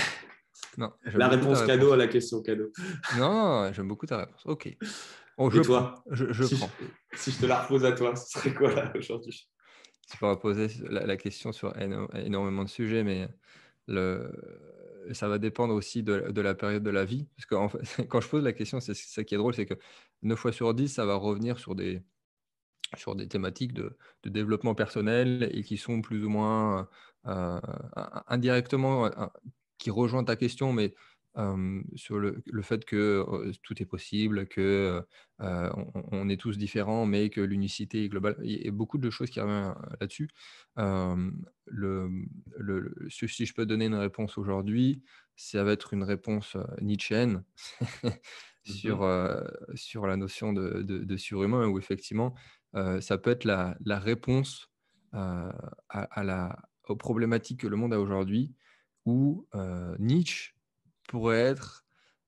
Non, j'aime La beaucoup ta réponse cadeau à réponse. la question cadeau. Non, j'aime beaucoup ta réponse. Ok. Oh, je Et prends. toi, Je, je si prends. je, si je te la repose à toi, ce serait quoi là aujourd'hui? Tu pourras poser la, la question sur éno- énormément de sujets, mais le, ça va dépendre aussi de, de la période de la vie. Parce que en fait, quand je pose la question, c'est ça qui est drôle, c'est que neuf fois sur dix, ça va revenir sur des, sur des thématiques de, de développement personnel et qui sont plus ou moins euh, indirectement, euh, qui rejoignent ta question, mais euh, sur le, le fait que euh, tout est possible, que euh, on, on est tous différents, mais que l'unicité est globale. Il y a beaucoup de choses qui reviennent là-dessus. Euh, le, le, le- si si je peux donner une réponse aujourd'hui, ça va être une réponse euh, nietzschéenne sur, Mhm. euh, sur la notion de, de, de surhumain, où effectivement, euh, ça peut être la, la réponse euh, à, à la, aux problématiques que le monde a aujourd'hui, où euh, Nietzsche pourrait être,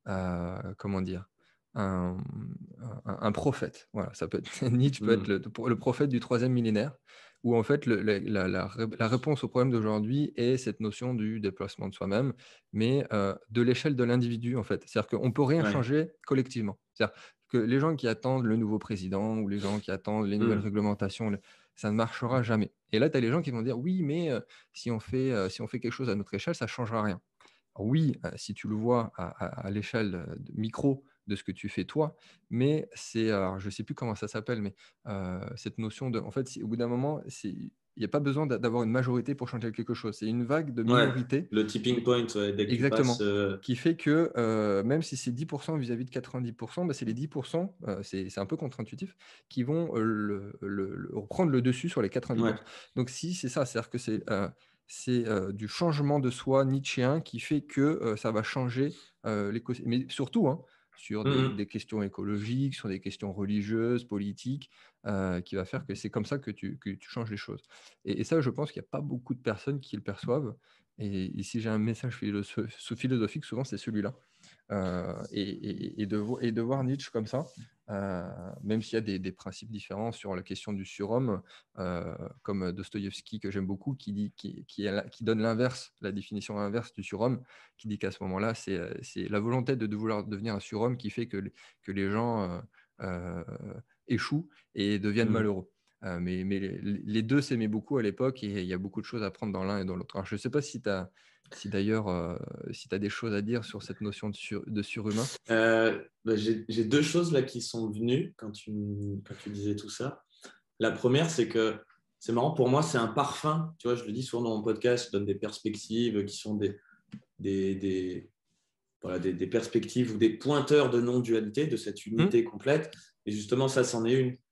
euh, comment dire, un, un, un prophète. Voilà, ça peut être, Nietzsche peut être Mm. le, le prophète du troisième millénaire, où en fait le, la, la, la, la réponse au problème d'aujourd'hui est cette notion du déplacement de soi-même, mais euh, de l'échelle de l'individu en fait. C'est-à-dire qu'on ne peut rien Ouais. changer collectivement. C'est-à-dire que les gens qui attendent le nouveau président ou les gens qui attendent les nouvelles Mm. réglementations, le- ça ne marchera jamais. Et là, tu as les gens qui vont dire oui, mais euh, si, on fait, euh, si on fait quelque chose à notre échelle, ça ne changera rien. Alors oui, euh, si tu le vois à, à- à l'échelle euh, de- micro de ce que tu fais toi, mais c'est, alors, je ne sais plus comment ça s'appelle, mais euh, cette notion de, en fait, si- au bout d'un moment, c'est- il n'y a pas besoin d'a- d'avoir une majorité pour changer quelque chose. C'est une vague de Ouais. minorité, Le tipping mais point, ouais, dès que tu passes. exactement, euh, qui fait que euh, même si c'est dix pour cent vis-à-vis de quatre-vingt-dix pour cent, bah, c'est les dix pour cent, euh, c'est c'est un peu contre-intuitif, qui vont euh, le, le- le- reprendre le dessus sur les quatre-vingt-dix Ouais. pour cent. Donc si c'est ça, c'est-à-dire que c'est euh, c'est euh, du changement de soi nietzschéen qui fait que euh, ça va changer euh, l'écosystème. Mais surtout, hein, sur des, Mm. des questions écologiques, sur des questions religieuses, politiques, euh, qui va faire que c'est comme ça que tu, que tu changes les choses. Et, et ça, je pense qu'il n'y a pas beaucoup de personnes qui le perçoivent. Et, et si j'ai un message philosoph- philosophique, souvent c'est celui-là. Euh, et, et- et de, vo- et de voir Nietzsche comme ça, euh, même s'il y a des, des principes différents sur la question du surhomme, euh, comme Dostoïevski, que j'aime beaucoup, qui, dit, qui, qui, est la- qui donne l'inverse, la définition inverse du surhomme, qui dit qu'à ce moment-là, c'est euh, c'est la volonté de, de vouloir devenir un surhomme qui fait que, les- que les gens euh, euh, échouent et deviennent Mm. malheureux. Euh, mais mais les, les deux s'aimaient beaucoup à l'époque et il y a beaucoup de choses à prendre dans l'un et dans l'autre. Alors, je ne sais pas si tu as si d'ailleurs, euh, si tu as des choses à dire sur cette notion de, sur- de surhumain. Euh, bah, j'ai j'ai deux choses là qui sont venues quand tu, quand tu disais tout ça. La première, c'est que c'est marrant, pour moi, c'est un parfum. Tu vois, je le dis souvent dans mon podcast, je donne des perspectives qui sont des, des, des, voilà, des, des perspectives ou des pointeurs de non-dualité, de cette Hmm. unité complète. Et justement, ça, c'en est une.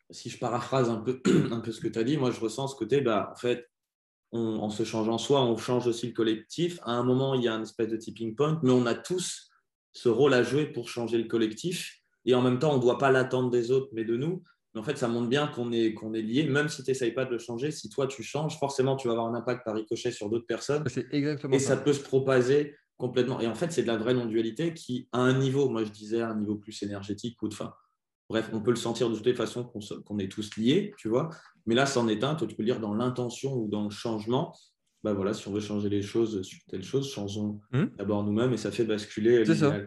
si je paraphrase un peu, un peu ce que tu as dit, moi, je ressens ce côté, bah, en fait, on, en se changeant soi, on change aussi le collectif. À un moment, il y a un espèce de tipping point, mais on a tous ce rôle à jouer pour changer le collectif. Et en même temps, on ne doit pas l'attendre des autres, mais de nous. Mais en fait, ça montre bien qu'on est, qu'on est liés. Même si tu n'essayes pas de le changer, si toi, tu changes, forcément, tu vas avoir un impact par ricochet sur d'autres personnes. C'est exactement Et ça. ça peut se propager complètement. Et en fait, c'est de la vraie non-dualité qui, à un niveau, moi je disais, à un niveau plus énergétique ou de fin. Bref, on peut le sentir de toutes les façons qu'on, qu'on est tous liés, tu vois. Mais là, c'en est un. Toi, tu peux le dire dans l'intention ou dans le changement. Bah voilà, si on veut changer les choses sur telle chose, changeons Hmm. d'abord nous-mêmes et ça fait basculer C'est ça. l'idéal.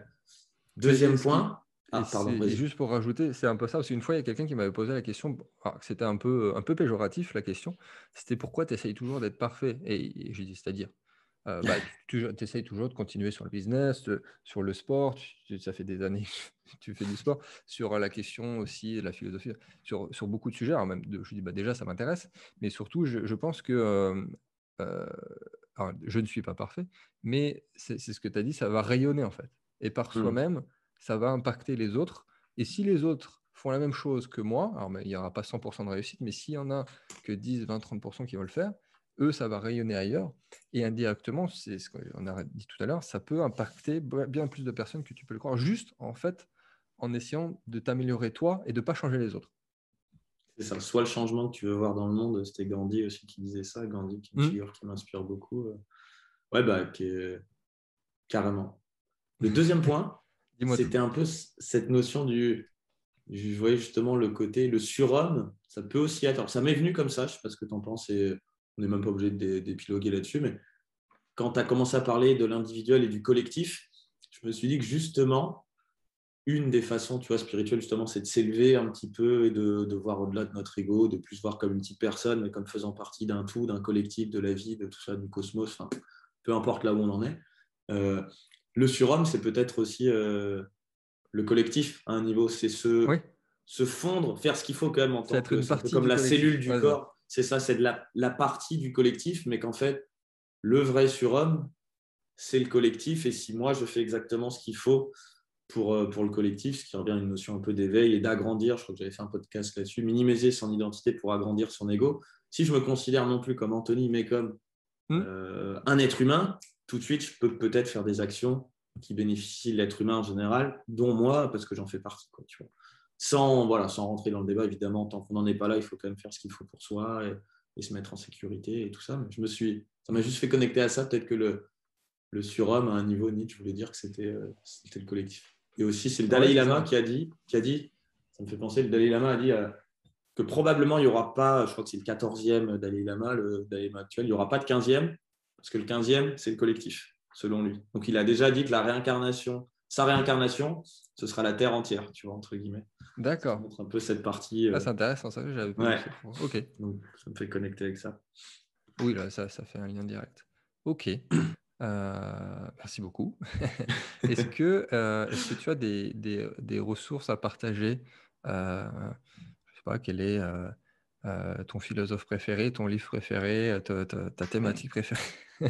Et, Deuxième et, point. et, Ah, pardon, et vas-y. juste pour rajouter, c'est un peu ça, parce qu'une fois, il y a quelqu'un qui m'avait posé la question, alors que c'était un peu, un peu péjoratif la question, c'était pourquoi tu essayes toujours d'être parfait? Et, et j'ai dit, c'est-à-dire, euh, bah, tu essayes toujours de continuer sur le business, de- sur le sport, tu- ça fait des années que tu fais du sport, sur la question aussi de la philosophie, sur, sur beaucoup de sujets. Alors même, de- je dis, bah, déjà, ça m'intéresse, mais surtout, je, je pense que euh, euh, alors, je ne suis pas parfait, mais c'est c'est ce que tu as dit, ça va rayonner en fait. Et par Hmm. soi-même, ça va impacter les autres. Et si les autres font la même chose que moi, alors mais il n'y aura pas cent pour cent de réussite, mais s'il y en a que dix, vingt, trente pour cent qui vont le faire, eux, ça va rayonner ailleurs. Et indirectement, c'est ce qu'on a dit tout à l'heure, ça peut impacter bien plus de personnes que tu peux le croire, juste en fait en essayant de t'améliorer toi et de ne pas changer les autres. C'est ça. Soit le changement que tu veux voir dans le monde, c'était Gandhi aussi qui disait ça. Gandhi, qui est une Mmh. figure qui m'inspire beaucoup. Ouais, bah, qui est... carrément. Le deuxième point, Dis-moi tout. c'était un peu cette notion du, du- je voyais justement le côté, le surhomme, ça peut aussi être, alors ça m'est venu comme ça, je ne sais pas ce que tu en penses, et on n'est même pas obligé d'é- d'épiloguer là-dessus, mais quand tu as commencé à parler de l'individuel et du collectif, je me suis dit que justement, une des façons, tu vois, spirituelles, justement, c'est de s'élever un petit peu et de, de voir au-delà de notre ego, de plus voir comme une petite personne, mais comme faisant partie d'un tout, d'un collectif, de la vie, de tout ça, du cosmos, enfin, peu importe là où on en est. Euh, le surhomme, c'est peut-être aussi euh, le collectif à un niveau, c'est se, Oui, se fondre, faire ce qu'il faut quand même en c'est tant être que, une c'est un peu partie comme du la cellule collectif. du Ouais, ça. corps, c'est ça, c'est de la, la partie du collectif, mais qu'en fait, le vrai surhomme, c'est le collectif, et si moi je fais exactement ce qu'il faut pour, euh, pour le collectif, ce qui revient à une notion un peu d'éveil et d'agrandir, je crois que j'avais fait un podcast là-dessus, minimiser son identité pour agrandir son ego. Si je me considère non plus comme Anthony, mais comme Hmm. euh, un être humain, tout de suite, je peux peut-être faire des actions qui bénéficient de l'être humain en général, dont moi, parce que j'en fais partie. Quoi, tu vois. Sans, voilà, sans rentrer dans le débat, évidemment, tant qu'on n'en est pas là, il faut quand même faire ce qu'il faut pour soi et, et se mettre en sécurité et tout ça. Mais je me suis, ça m'a juste fait connecter à ça. Peut-être que le, le surhomme, à un niveau, Nietzsche voulait dire que c'était, euh, c'était le collectif. Et aussi, c'est le Ouais, Dalai c'est Lama ça. qui a dit, qui a dit, ça me fait penser, le Dalai Lama a dit euh, que probablement il n'y aura pas, je crois que c'est le quatorzième Dalai Lama, le Dalai Lama actuel, il n'y aura pas de quinzième, parce que le quinzième, c'est le collectif, selon lui. Donc il a déjà dit que la réincarnation, sa réincarnation, ce sera la Terre entière, tu vois, entre guillemets. Ce qui D'accord. montre un peu cette partie. Ah, Euh, c'est intéressant, ça, j'avais pas vu ouais, cette fois. Ok. donc ça me fait connecter avec ça. Oui, là, ça, ça fait un lien direct. Ok. Euh, merci beaucoup. Est-ce que, euh, est-ce que tu as des, des, des ressources à partager? Euh, je sais pas, quel est euh, euh, ton philosophe préféré, ton livre préféré, ta, ta- ta thématique préférée?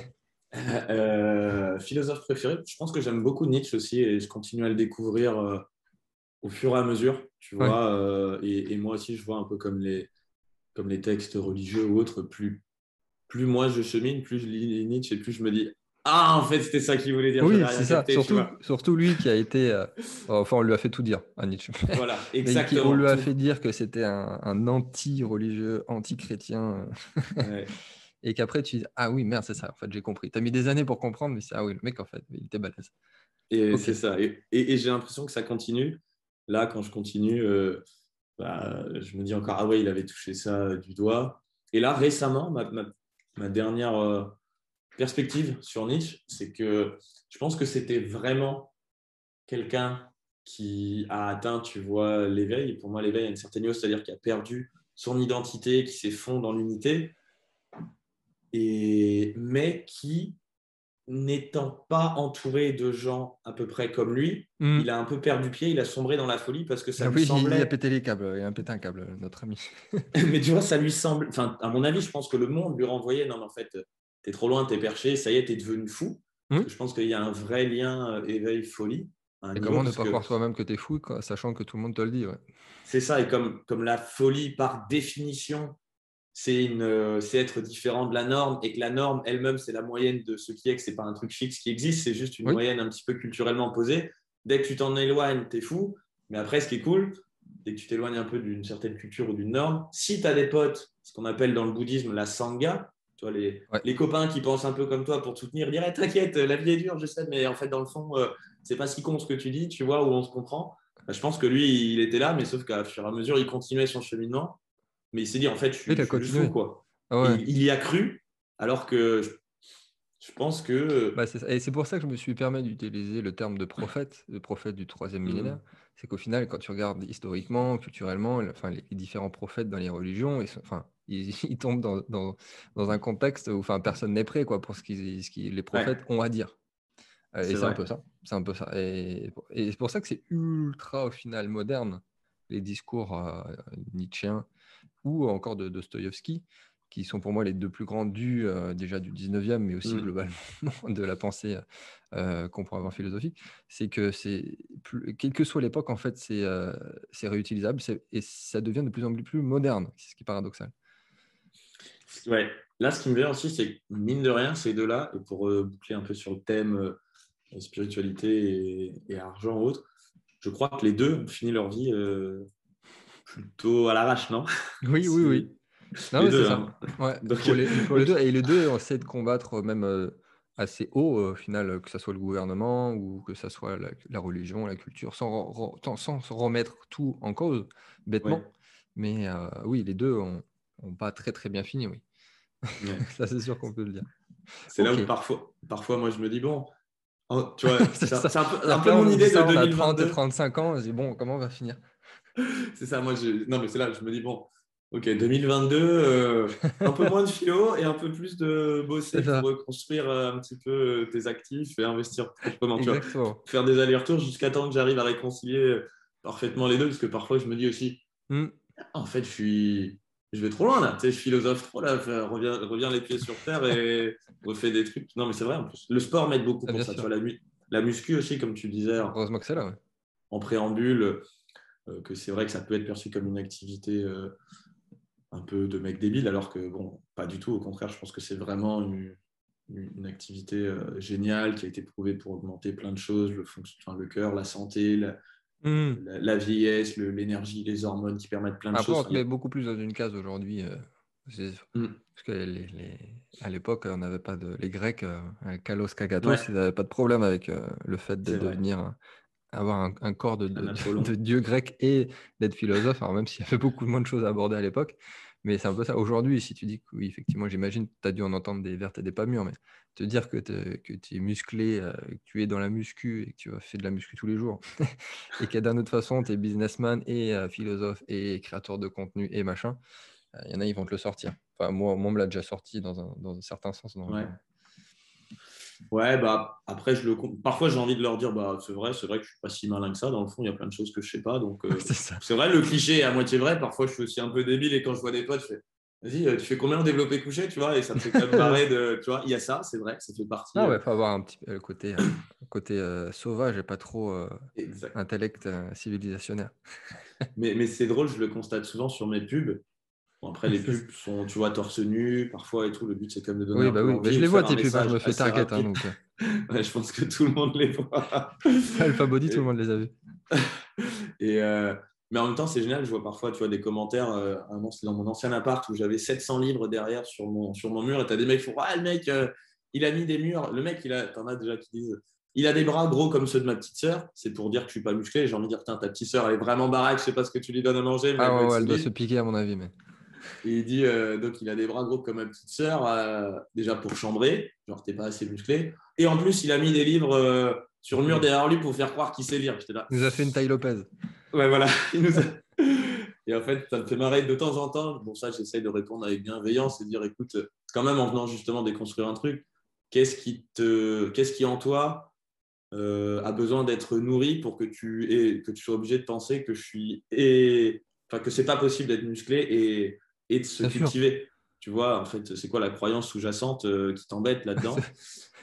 Euh, philosophe préféré, je pense que j'aime beaucoup Nietzsche aussi et je continue à le découvrir euh, au fur et à mesure, tu Ouais. vois. Euh, et, et moi aussi, je vois un peu comme les, comme les textes religieux ou autres, plus, plus moi je chemine, plus je lis Nietzsche et plus je me dis ah, en fait, c'était ça qu'il voulait dire, j'avais Oui, rien c'est ça. capté, tu Surtout, vois. surtout lui qui a été. euh, enfin, on lui a fait tout dire à Nietzsche. Voilà, Mais qui, on exactement, lui a tout. fait dire que c'était un, un anti-religieux, anti-chrétien. euh, Ouais. Et qu'après, tu dis, ah oui, merde, c'est ça, en fait, j'ai compris. Tu as mis des années pour comprendre, mais c'est, ah oui, le mec, en fait, il était balèze. Et Ok. c'est ça. Et, et, et j'ai l'impression que ça continue. Là, quand je continue, euh, bah, je me dis encore, ah ouais, il avait touché ça du doigt. Et là, récemment, ma, ma, ma dernière euh, perspective sur Nietzsche, c'est que je pense que c'était vraiment quelqu'un qui a atteint, tu vois, l'éveil. Pour moi, l'éveil a une certaine niveau, c'est-à-dire qui a perdu son identité, qui s'est fond dans l'unité, et, mais qui, n'étant pas entouré de gens à peu près comme lui, il Hmm. a un peu perdu pied, il a sombré dans la folie parce que ça Ah lui oui, il a semblait, pété les câbles, il a pété un câble, notre ami. mais tu vois, ça lui semble, enfin, à mon avis, je pense que le monde lui renvoyait, non, mais en fait, t'es trop loin, t'es perché, ça y est, t'es devenu fou. Parce Hmm. que je pense qu'il y a un vrai lien euh, éveil-folie. un Et niveau comment ne parce pas que croire soi-même que tu es fou, quoi, sachant que tout le monde te le dit, ouais. c'est ça. Et comme, comme la folie, par définition, c'est, une, euh, c'est être différent de la norme et que la norme elle-même, c'est la moyenne de ce qui est, que ce n'est pas un truc fixe qui existe, c'est juste une Oui, moyenne un petit peu culturellement posée. Dès que tu t'en éloignes, tu es fou. Mais après, ce qui est cool, dès que tu t'éloignes un peu d'une certaine culture ou d'une norme, si tu as des potes, ce qu'on appelle dans le bouddhisme la sangha, tu vois, les, ouais. les copains qui pensent un peu comme toi pour te soutenir, dire t'inquiète, la vie est dure, je sais, mais en fait, dans le fond, euh, c'est pas si con ce que tu dis, tu vois, où on se comprend. Bah, je pense que lui, il était là, mais sauf qu'à fur et à mesure, il continuait son cheminement. Mais il s'est dit, en fait, je Oui, suis, tu je as suis juste fou, continué. quoi. Ah Et ouais. il, il y a cru, alors que je, je pense que. Bah, c'est ça. Et c'est pour ça que je me suis permis d'utiliser le terme de prophète, le prophète du troisième millénaire. Hum, C'est qu'au final, quand tu regardes historiquement, culturellement, le- enfin, les, les différents prophètes dans les religions, ils, sont- enfin, ils, ils tombent dans, dans, dans un contexte où enfin, personne n'est prêt quoi, pour ce que ce qu'ils- les ouais, prophètes ont à dire. Euh, Et c'est c'est un vrai. peu ça. C'est un peu ça. Et, et c'est pour ça que c'est ultra, au final, moderne, les discours euh, nietzschéens ou encore de Dostoïevski, qui sont pour moi les deux plus grands dus euh, déjà du dix-neuvième, mais aussi Hum, globalement de la pensée euh, qu'on pourrait avoir philosophique, c'est que c'est plus, quelle que soit l'époque, en fait, c'est euh, c'est réutilisable c'est- et ça devient de plus en plus, plus moderne. C'est ce qui est paradoxal. ouais. Là, ce qui me vient aussi, c'est que, mine de rien, ces deux-là, et pour euh, boucler un peu sur le thème euh, spiritualité et, et argent ou autre, je crois que les deux ont fini leur vie euh, plutôt à l'arrache, non? Oui, oui, oui. Si, Non, les mais c'est deux, ça. hein. Ouais, Donc, pour les, pour les donc, deux. Et les deux, on essaie de combattre euh, même euh, assez haut, euh, au final, euh, que ce soit le gouvernement ou que ce soit la, la religion, la culture, sans, re- re- sans se remettre tout en cause, ouais, bêtement. Mais euh, oui, les deux ont, ont pas très très bien fini, oui. ouais. Ça, c'est sûr qu'on peut le dire. C'est là Ok, où parfois, parfois, moi, je me dis, bon, oh, tu vois, c'est c'est un, ça. c'est un peu, un C'est-à-dire que peu là, on mon nous dit idée de ça, on a trente et deux mille vingt-deux. trente-cinq ans, on se dit, bon, comment on va finir? C'est ça, moi, je... non, mais c'est là, je me dis, bon, ok, deux mille vingt-deux, euh, un peu moins de philo et un peu plus de C'est bosser pour ça, reconstruire euh, un petit peu euh, tes actifs et investir proprement, tu vois, exactement. faire des allers-retours jusqu'à temps que j'arrive à réconcilier euh, parfaitement les deux, parce que parfois, je me dis aussi, Hmm, ah, en fait, je suis, je vais trop loin là, tu sais, je philosophe trop là, Enfin, reviens, reviens les pieds sur terre et refais des trucs. Non, mais c'est vrai, en plus, le sport m'aide beaucoup ah, pour bien ça, tu sûr. vois, la, mu- la muscu aussi, comme tu disais en, Heureusement que c'est là, ouais. en préambule, euh, que c'est vrai que ça peut être perçu comme une activité euh, un peu de mec débile, alors que bon, pas du tout. Au contraire, je pense que c'est vraiment une, une activité euh, géniale qui a été prouvée pour augmenter plein de choses, le, fonction, enfin, le cœur, la santé, la, Hmm. la, la vieillesse, le, l'énergie, les hormones qui permettent plein de Après, choses. on Enfin, te il y met a... beaucoup plus dans une case aujourd'hui. euh, c'est- Mm. parce que les, les- à l'époque, on n'avait pas de. Les Grecs, euh, euh, Kalos Ouais, Kagatos, ils n'avaient pas de problème avec euh, le fait de c'est vrai. devenir, euh, avoir un, un corps de, Un de, de Apollon. dieu grec et d'être philosophe. Alors, même s'il y avait beaucoup moins de choses à aborder à l'époque, mais c'est un peu ça. Aujourd'hui, si tu dis que oui, effectivement, j'imagine, tu as dû en entendre des vertes et des pas mûres, mais te dire que tu es musclé, euh, que tu es dans la muscu et que tu as fait de la muscu tous les jours, et que d'une autre façon, tu es businessman et euh, philosophe et créateur de contenu et machin, euh, il y en a, ils vont te le sortir. Enfin, moi, moi on me l'a déjà sorti dans un, dans un certain sens. Donc, euh, Ouais. Ouais, bah après, je le... parfois j'ai envie de leur dire, bah c'est vrai, c'est vrai que je suis pas si malin que ça. Dans le fond, il y a plein de choses que je sais pas. Donc, euh, c'est ça. c'est vrai, le cliché est à moitié vrai. Parfois, je suis aussi un peu débile et quand je vois des potes, je fais, vas-y, euh, tu fais combien en développé couché, tu vois? Et ça me fait quand même marrer de, tu vois, il y a ça, c'est vrai, ça fait partie. Ah ouais, euh, faut avoir un petit peu le côté, euh, côté euh, sauvage et pas trop euh, Exact. intellect euh, civilisationnaire. Mais, mais c'est drôle, je le constate souvent sur mes pubs. Bon, après, les pubs sont, tu vois, torse nu, parfois et tout. Le but, c'est quand même de donner Oui, un bah peu oui, mais envie je ou les de vois faire un tes pubs, hein, je me message fais assez target, hein, rapide. donc euh, Ouais, je pense que tout le monde les voit. Alpha Body, tout le Et, monde les a vus. et, euh, mais en même temps, c'est génial. Je vois parfois, tu vois, des commentaires. Euh, un moment, c'était dans mon ancien appart où j'avais sept cents livres derrière sur mon, sur mon mur. Et tu as des mecs qui font, ah, le mec, euh, il a mis des murs. Le mec, il a, t'en as déjà qui disent, il a des bras gros comme ceux de ma petite sœur. C'est pour dire que je suis pas musclé. J'ai envie de dire, putain, ta petite sœur, elle est vraiment baraque. Je sais pas ce que tu lui donnes à manger, mais Ah elle doit ouais, être ouais, elle doit se solide. piquer à mon avis, mais Et il dit, euh, donc, il a des bras gros comme ma petite sœur, euh, déjà pour chambrer. Genre, t'es pas assez musclé. Et en plus, il a mis des livres euh, sur le mur derrière lui pour faire croire qu'il sait lire. J'étais là. il nous a fait une taille Lopez. Ouais, voilà. Il nous a... Et en fait, ça me fait marrer de temps en temps. Bon, ça, j'essaye de répondre avec bienveillance et de dire, écoute, quand même, en venant justement déconstruire un truc, qu'est-ce qui, te... qu'est-ce qui en toi euh, a besoin d'être nourri pour que tu, aies... que tu sois obligé de penser que je suis. Et... Enfin, que c'est pas possible d'être musclé et... et de se Bien sûr. cultiver. Tu vois, en fait, c'est quoi la croyance sous-jacente euh, qui t'embête là-dedans?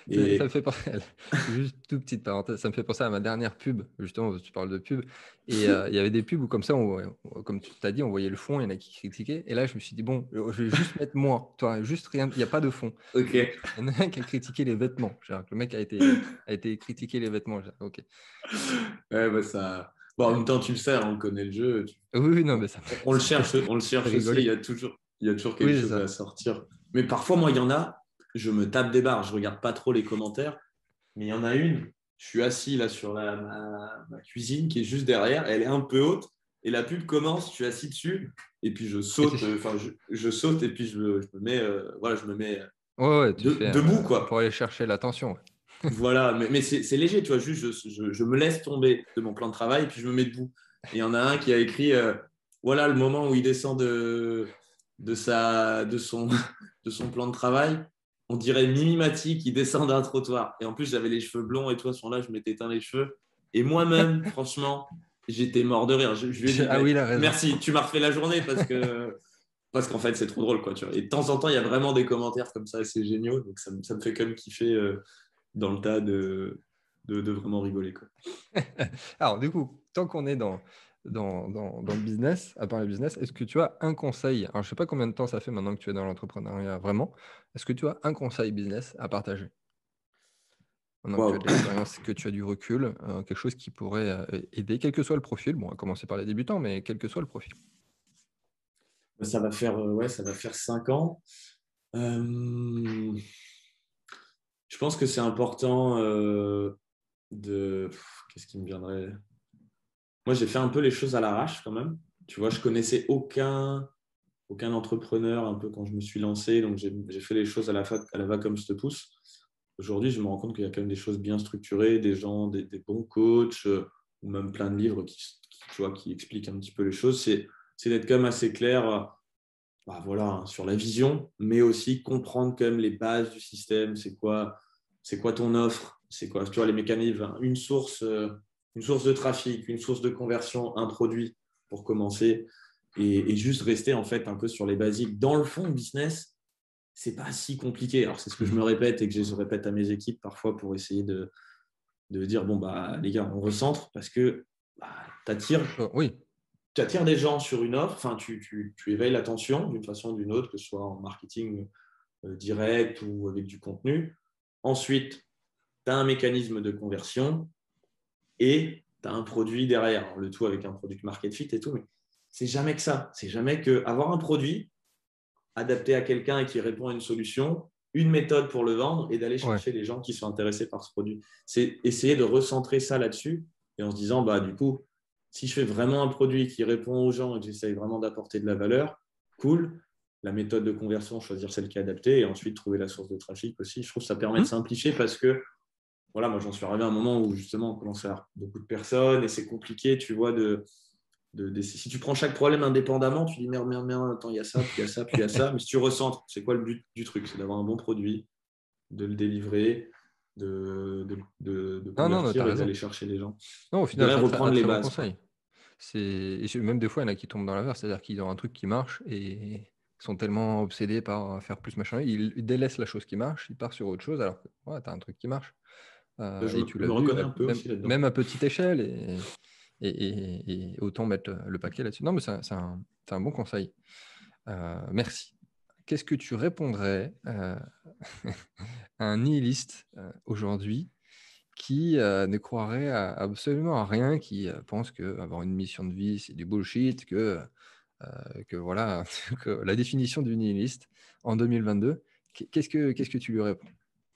Et... Ça me fait penser, juste toute petite parenthèse, ça me fait penser à ma dernière pub, justement, tu parles de pub, et euh, il y avait des pubs où comme ça, on, on- comme tu t'as dit, on voyait le fond, il y en a qui critiquaient, et là je me suis dit, bon, je vais juste mettre moi, toi, juste rien, il n'y a pas de fond. Ok. Et il y en a un qui a critiqué les vêtements, genre, le mec a été, a été critiqué les vêtements, genre, ok. Ouais, bah, ça... Bon, en même temps, tu le sais, hein, on connaît le jeu. tu- Oui, oui, non, On, mais ça, on- on le ça fait, cherche, on le ça fait cherche aussi. Il y rigoler. a toujours, il y a toujours quelque Oui, c'est chose à ça. sortir. Mais parfois, moi, il y en a, je me tape des barres. Je regarde pas trop les commentaires. Mais il y en a une, je suis assis là sur la, ma, ma cuisine qui est juste derrière. Elle est un peu haute. Et la pub commence, je suis assis dessus. Et puis je Et tu... saute, euh, enfin, je, je saute et puis je, me- je me mets, euh, voilà, je me mets Ouais, ouais, tu de- fais debout, euh, quoi. pour aller chercher l'attention. Ouais. Voilà, mais, mais c'est c'est léger, tu vois, juste je, je- je me laisse tomber de mon plan de travail et puis je me mets debout. Et il y en a un qui a écrit, euh, voilà le moment où il descend de, de, sa, de, son, de son plan de travail, on dirait Mimimati qui descend d'un trottoir. Et en plus, j'avais les cheveux blonds et tout, à ce moment-là, je m'étais éteint les cheveux. Et moi-même, franchement, j'étais mort de rire. Je, je lui ai dit, Ah mais oui, il a raison. merci, tu m'as refait la journée parce que parce qu'en fait, c'est trop drôle, quoi. Tu vois. Et de temps en temps, il y a vraiment des commentaires comme ça, c'est géniaux. Donc, ça, me- ça me fait quand même kiffer. Euh, dans le tas de, de, de vraiment rigoler, quoi. Alors, du coup, tant qu'on est dans, dans, dans, dans le business, à part le business, est-ce que tu as un conseil? Alors, je ne sais pas combien de temps ça fait maintenant que tu es dans l'entrepreneuriat vraiment. Est-ce que tu as un conseil business à partager? Maintenant que tu as de Wow. l'expérience, que tu as du recul, euh, quelque chose qui pourrait euh, aider, quel que soit le profil. Bon, on va commencer par les débutants, mais quel que soit le profil. Ça va faire, euh, ouais, ça va faire cinq ans. Euh, je pense que c'est important euh, de. Pff, Qu'est-ce qui me viendrait? Moi, j'ai fait un peu les choses à l'arrache quand même. Tu vois, je connaissais aucun, aucun entrepreneur un peu quand je me suis lancé. Donc, j'ai j'ai fait les choses à la, fa- à la va comme je te pousse. Aujourd'hui, je me rends compte qu'il y a quand même des choses bien structurées, des gens, des, des bons coachs, euh, ou même plein de livres qui, qui, tu vois, qui expliquent un petit peu les choses. C'est, c'est d'être quand même assez clair euh, bah, voilà, hein, sur la vision, mais aussi comprendre quand même les bases du système. C'est quoi, c'est quoi ton offre? C'est quoi, tu vois, les mécanismes, hein, une source, euh, une source de trafic, une source de conversion, un produit pour commencer. Et, et juste rester en fait un peu sur les basiques. Dans le fond, le business, c'est pas si compliqué. Alors, c'est ce que je me Mhm. répète et que je répète à mes équipes parfois pour essayer de, de dire bon, bah, les gars, on recentre parce que bah, tu attires, Oh, oui, tu attires des gens sur une offre, enfin, tu, tu, tu éveilles l'attention d'une façon ou d'une autre, que ce soit en marketing euh, direct ou avec du contenu. Ensuite, tu as un mécanisme de conversion et tu as un produit derrière. Alors, le tout avec un produit market fit et tout, mais c'est jamais que ça. C'est jamais que avoir un produit adapté à quelqu'un et qui répond à une solution, une méthode pour le vendre et d'aller ouais. chercher les gens qui sont intéressés par ce produit. C'est essayer de recentrer ça là-dessus et en se disant, bah, du coup, si je fais vraiment un produit qui répond aux gens et que j'essaye vraiment d'apporter de la valeur, cool. La méthode de conversion, choisir celle qui est adaptée et ensuite trouver la source de trafic aussi. Je trouve que ça permet de Hmm. simplifier parce que, voilà, moi j'en suis arrivé à un moment où justement on commence à avoir beaucoup de personnes et c'est compliqué, tu vois, de, de, de- si tu prends chaque problème indépendamment, tu dis merde, merde, merde, attends, il y a ça, puis il y a ça, puis il y a ça. Mais si tu recentres, c'est quoi le but du truc? C'est d'avoir un bon produit, de le délivrer, de, de, de, de Non, non, non, convertir t'as et d'aller raison. chercher les gens. Non, au Je final, dirais c'est un très, un reprendre les très bon bases, quoi. conseil. C'est... et je- même des fois, il y en a qui tombent dans l'affaire, c'est-à-dire qu'ils ont un truc qui marche et ils sont tellement obsédés par faire plus machin, ils, ils délaissent la chose qui marche, ils partent sur autre chose alors que ouais, tu as un truc qui marche. Euh, Je et me, tu je l'as me vu, reconnais à- un peu même, aussi là-dedans. même à petite échelle, et, et, et- et autant mettre le, le paquet là-dessus. Non, mais c'est un, c'est un- c'est un bon conseil. Euh, merci. Qu'est-ce que tu répondrais euh, à un nihiliste euh, aujourd'hui qui euh, ne croirait à- absolument à rien, qui euh, pense que avoir une mission de vie, c'est du bullshit, que, euh, que voilà, que la définition du nihiliste en deux mille vingt-deux, qu'est-ce que, qu'est-ce que tu lui réponds?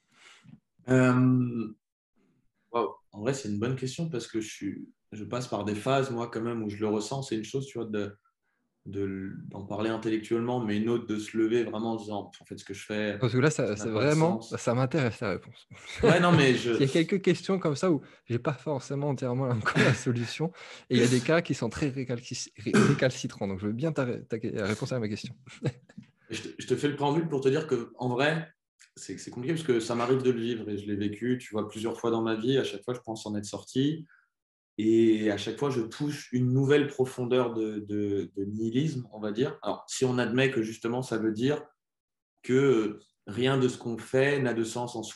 Euh, wow. En vrai, c'est une bonne question parce que je, suis, je passe par des phases, moi, quand même, où je le ressens. C'est une chose, tu vois, de, de, d'en parler intellectuellement, mais une autre de se lever vraiment en disant, en fait, ce que je fais, Parce que là, ça, ça n'a c'est pas de vraiment, sens. ça m'intéresse ta réponse. Ouais, non, mais je, Il y a quelques questions comme ça où j'ai pas forcément entièrement encore la solution, et il y a des cas qui sont très récalci- ré- récalcitrants. Donc, je veux bien ta, ré- ta réponse à ma question. je, te, je te fais le préambule pour te dire que en vrai, c'est c'est compliqué parce que ça m'arrive de le vivre et je l'ai vécu, tu vois, plusieurs fois dans ma vie. À chaque fois, je pense en être sorti. Et à chaque fois, je touche une nouvelle profondeur de, de, de nihilisme, on va dire. Alors, si on admet que justement, ça veut dire que rien de ce qu'on fait n'a de sens en soi.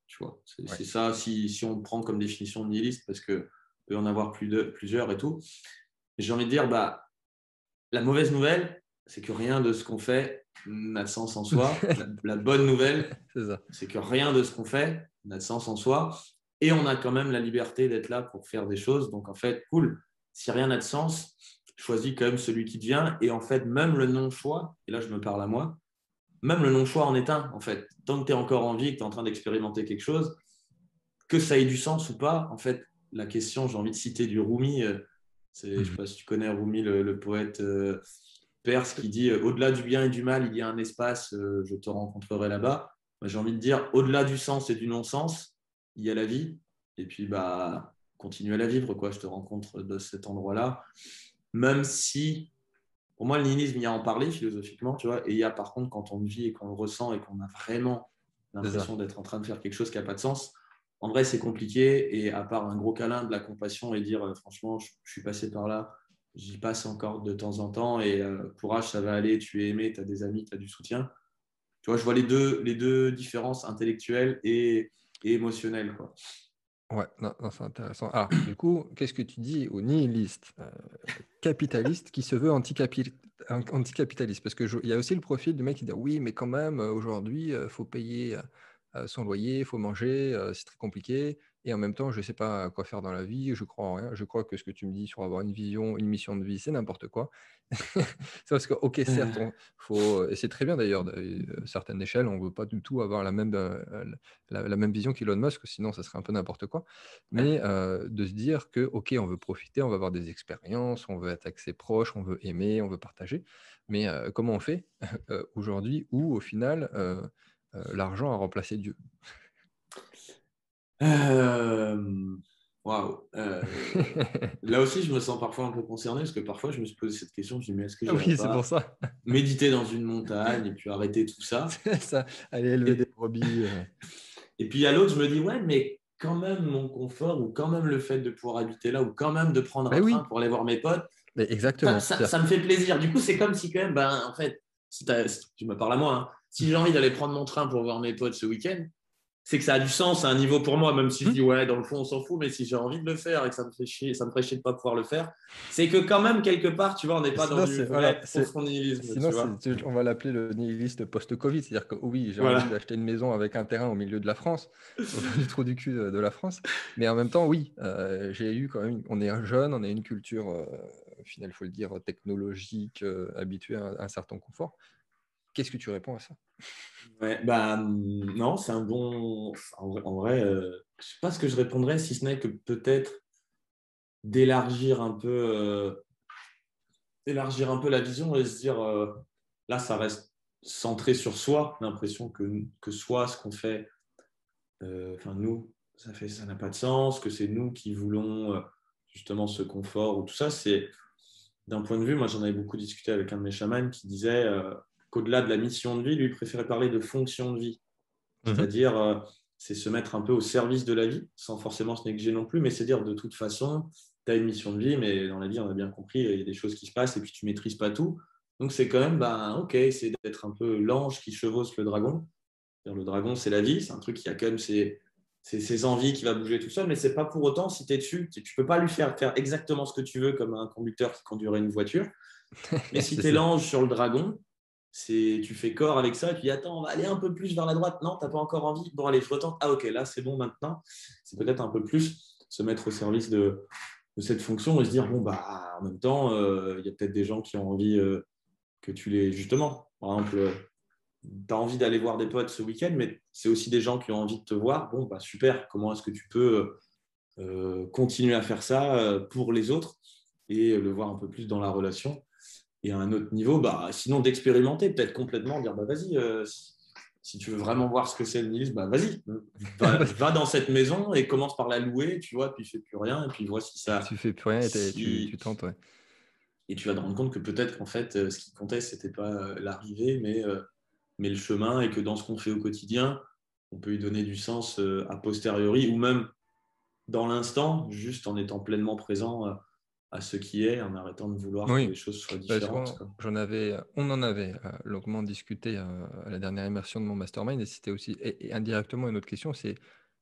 tu vois. C'est, Ouais. c'est ça, si, si on prend comme définition de nihiliste, parce que peut en avoir plus de, plusieurs et tout. J'ai envie de dire, bah, la mauvaise nouvelle, c'est que rien de ce qu'on fait n'a de sens en soi. La, la bonne nouvelle, C'est ça. c'est que rien de ce qu'on fait n'a de sens en soi. Et on a quand même la liberté d'être là pour faire des choses. Donc, en fait, cool. Si rien n'a de sens, choisis quand même celui qui te vient. Et en fait, même le non-choix, et là, je me parle à moi, même le non-choix en est un, en fait. Tant que tu es encore en vie, que tu es en train d'expérimenter quelque chose, que ça ait du sens ou pas, en fait, la question, j'ai envie de citer du Rumi, euh, c'est, je ne sais Mhm. pas si tu connais Rumi, le, le poète euh, perse, qui dit euh, au-delà du bien et du mal, il y a un espace, euh, je te rencontrerai là-bas. Moi, j'ai envie de dire, au-delà du sens et du non-sens, il y a la vie. Et puis, bah, continue à la vivre, quoi. Je te rencontre de cet endroit-là. Même si, pour moi, le nihilisme, il y a à en parler philosophiquement, tu vois. Et il y a, par contre, quand on le vit et qu'on le ressent et qu'on a vraiment C'est ça. l'impression d'être en train de faire quelque chose qui n'a pas de sens, en vrai, c'est compliqué. Et à part un gros câlin, de la compassion et dire, euh, franchement, je, je suis passé par là, j'y passe encore de temps en temps. Et euh, courage, ça va aller, tu es aimé, tu as des amis, tu as du soutien. Tu vois, je vois les deux, les deux différences intellectuelles et, et émotionnelles, quoi. Ouais, non, non, c'est intéressant. Alors, du coup, qu'est-ce que tu dis au nihiliste euh, capitaliste qui se veut anticapi- an- anticapitaliste? Parce qu'il y a aussi le profil du mec qui dit oui, mais quand même, euh, aujourd'hui, il faut payer euh, son loyer, il faut manger, euh, c'est très compliqué. Et en même temps, je ne sais pas quoi faire dans la vie, je crois en rien. Je crois que ce que tu me dis sur avoir une vision, une mission de vie, c'est n'importe quoi. C'est parce que, ok, certes, on, faut, et c'est très bien d'ailleurs, à certaines échelles, on ne veut pas du tout avoir la même, euh, la, la même vision qu'Elon Musk, sinon ça serait un peu n'importe quoi. Mais euh, de se dire que, ok, on veut profiter, on va avoir des expériences, on veut être avec ses proches, on veut aimer, on veut partager. Mais euh, comment on fait euh, aujourd'hui où, au final, euh, euh, l'argent a remplacé Dieu? Euh, Waouh. Euh, là aussi, je me sens parfois un peu concerné parce que parfois, je me suis posé cette question. Je me dis, mais est-ce que j'irais Oui, c'est pour pas ça. méditer dans une montagne et puis arrêter tout ça? C'est ça. Aller élever des Et, brebis. euh. et puis à l'autre, je me dis, ouais, mais quand même mon confort ou quand même le fait de pouvoir habiter là ou quand même de prendre un Ben train oui, pour aller voir mes potes, mais ça, exactement. ça, ça me fait plaisir. Du coup, c'est comme si quand même, ben, en fait, si, si tu me parles à moi, hein, si j'ai envie d'aller prendre mon train pour voir mes potes ce week-end, c'est que ça a du sens à un niveau pour moi, même si je dis ouais, dans le fond, on s'en fout, mais si j'ai envie de le faire et que ça me fait chier, ça me ferait chier de ne pas pouvoir le faire, c'est que quand même, quelque part, tu vois, on n'est pas dans Sinon, du c'est voilà, vrai c'est profond nihilisme, sinon tu c'est vois. tu- on va l'appeler le nihiliste post-Covid, c'est-à-dire que oui, j'ai envie Voilà. d'acheter une maison avec un terrain au milieu de la France, au fond du trou du cul de, de la France, mais en même temps, oui, euh, j'ai eu quand même, une- on est un jeune, on a une culture, euh, au final, il faut le dire, technologique, euh, habituée à un, à un certain confort. Qu'est-ce que tu réponds à ça? Ouais, bah non, c'est un bon. En vrai, en vrai euh, je sais pas ce que je répondrais, si ce n'est que peut-être d'élargir un peu, euh, d'élargir un peu la vision et se dire euh, là, ça reste centré sur soi, l'impression que, que soi, ce qu'on fait. Euh, enfin, nous, ça fait, ça n'a pas de sens, que c'est nous qui voulons euh, justement ce confort ou tout ça. C'est d'un point de vue, moi j'en avais beaucoup discuté avec un de mes chamans qui disait euh, qu'au-delà de la mission de vie, lui il préférait parler de fonction de vie. Mhm. C'est-à-dire, euh, c'est se mettre un peu au service de la vie, sans forcément se négliger non plus, mais c'est dire de toute façon, tu as une mission de vie, mais dans la vie, on a bien compris, il y a des choses qui se passent et puis tu maîtrises pas tout. Donc c'est quand même, ben, ok, c'est d'être un peu l'ange qui chevauche le dragon. Le dragon, c'est la vie, c'est un truc qui a quand même ses, ses, ses envies, qui va bouger tout seul, mais c'est pas pour autant, si tu es dessus, tu ne peux pas lui faire faire exactement ce que tu veux comme un conducteur qui conduirait une voiture. Mais si C'est tu es ça. l'ange sur le dragon, c'est, tu fais corps avec ça, et puis attends, on va aller un peu plus vers la droite. Non, tu n'as pas encore envie. Bon, allez, je retente. Ah, ok, là, c'est bon maintenant. C'est peut-être un peu plus se mettre au service de, de cette fonction et se dire, bon, bah, en même temps, euh, il y a peut-être des gens qui ont envie euh, que tu les. Justement, par exemple, tu as envie d'aller voir des potes ce week-end, mais c'est aussi des gens qui ont envie de te voir. Bon, bah, super. Comment est-ce que tu peux euh, continuer à faire ça euh, pour les autres et le voir un peu plus dans la relation? Et à un autre niveau, bah, sinon d'expérimenter, peut-être complètement, dire bah, vas-y, euh, si, si tu veux vraiment voir ce que c'est le nihilisme, bah, vas-y, va, va dans cette maison et commence par la louer, tu vois, puis il ne fait plus rien, et puis vois si Et ça. tu fais plus rien et t'es- tu, Si... tu tentes, ouais. Et tu vas te rendre compte que peut-être qu'en fait, euh, ce qui comptait, ce n'était pas euh, l'arrivée, mais, euh, mais le chemin, et que dans ce qu'on fait au quotidien, on peut y donner du sens euh, a posteriori, ou même dans l'instant, juste en étant pleinement présent euh, à ce qui est, en arrêtant de vouloir que les Oui, choses soient parce différentes, qu'on quoi. j'en avais, on en avait euh, longuement discuté euh, à la dernière immersion de mon mastermind, et c'était aussi et, et indirectement une autre question, c'est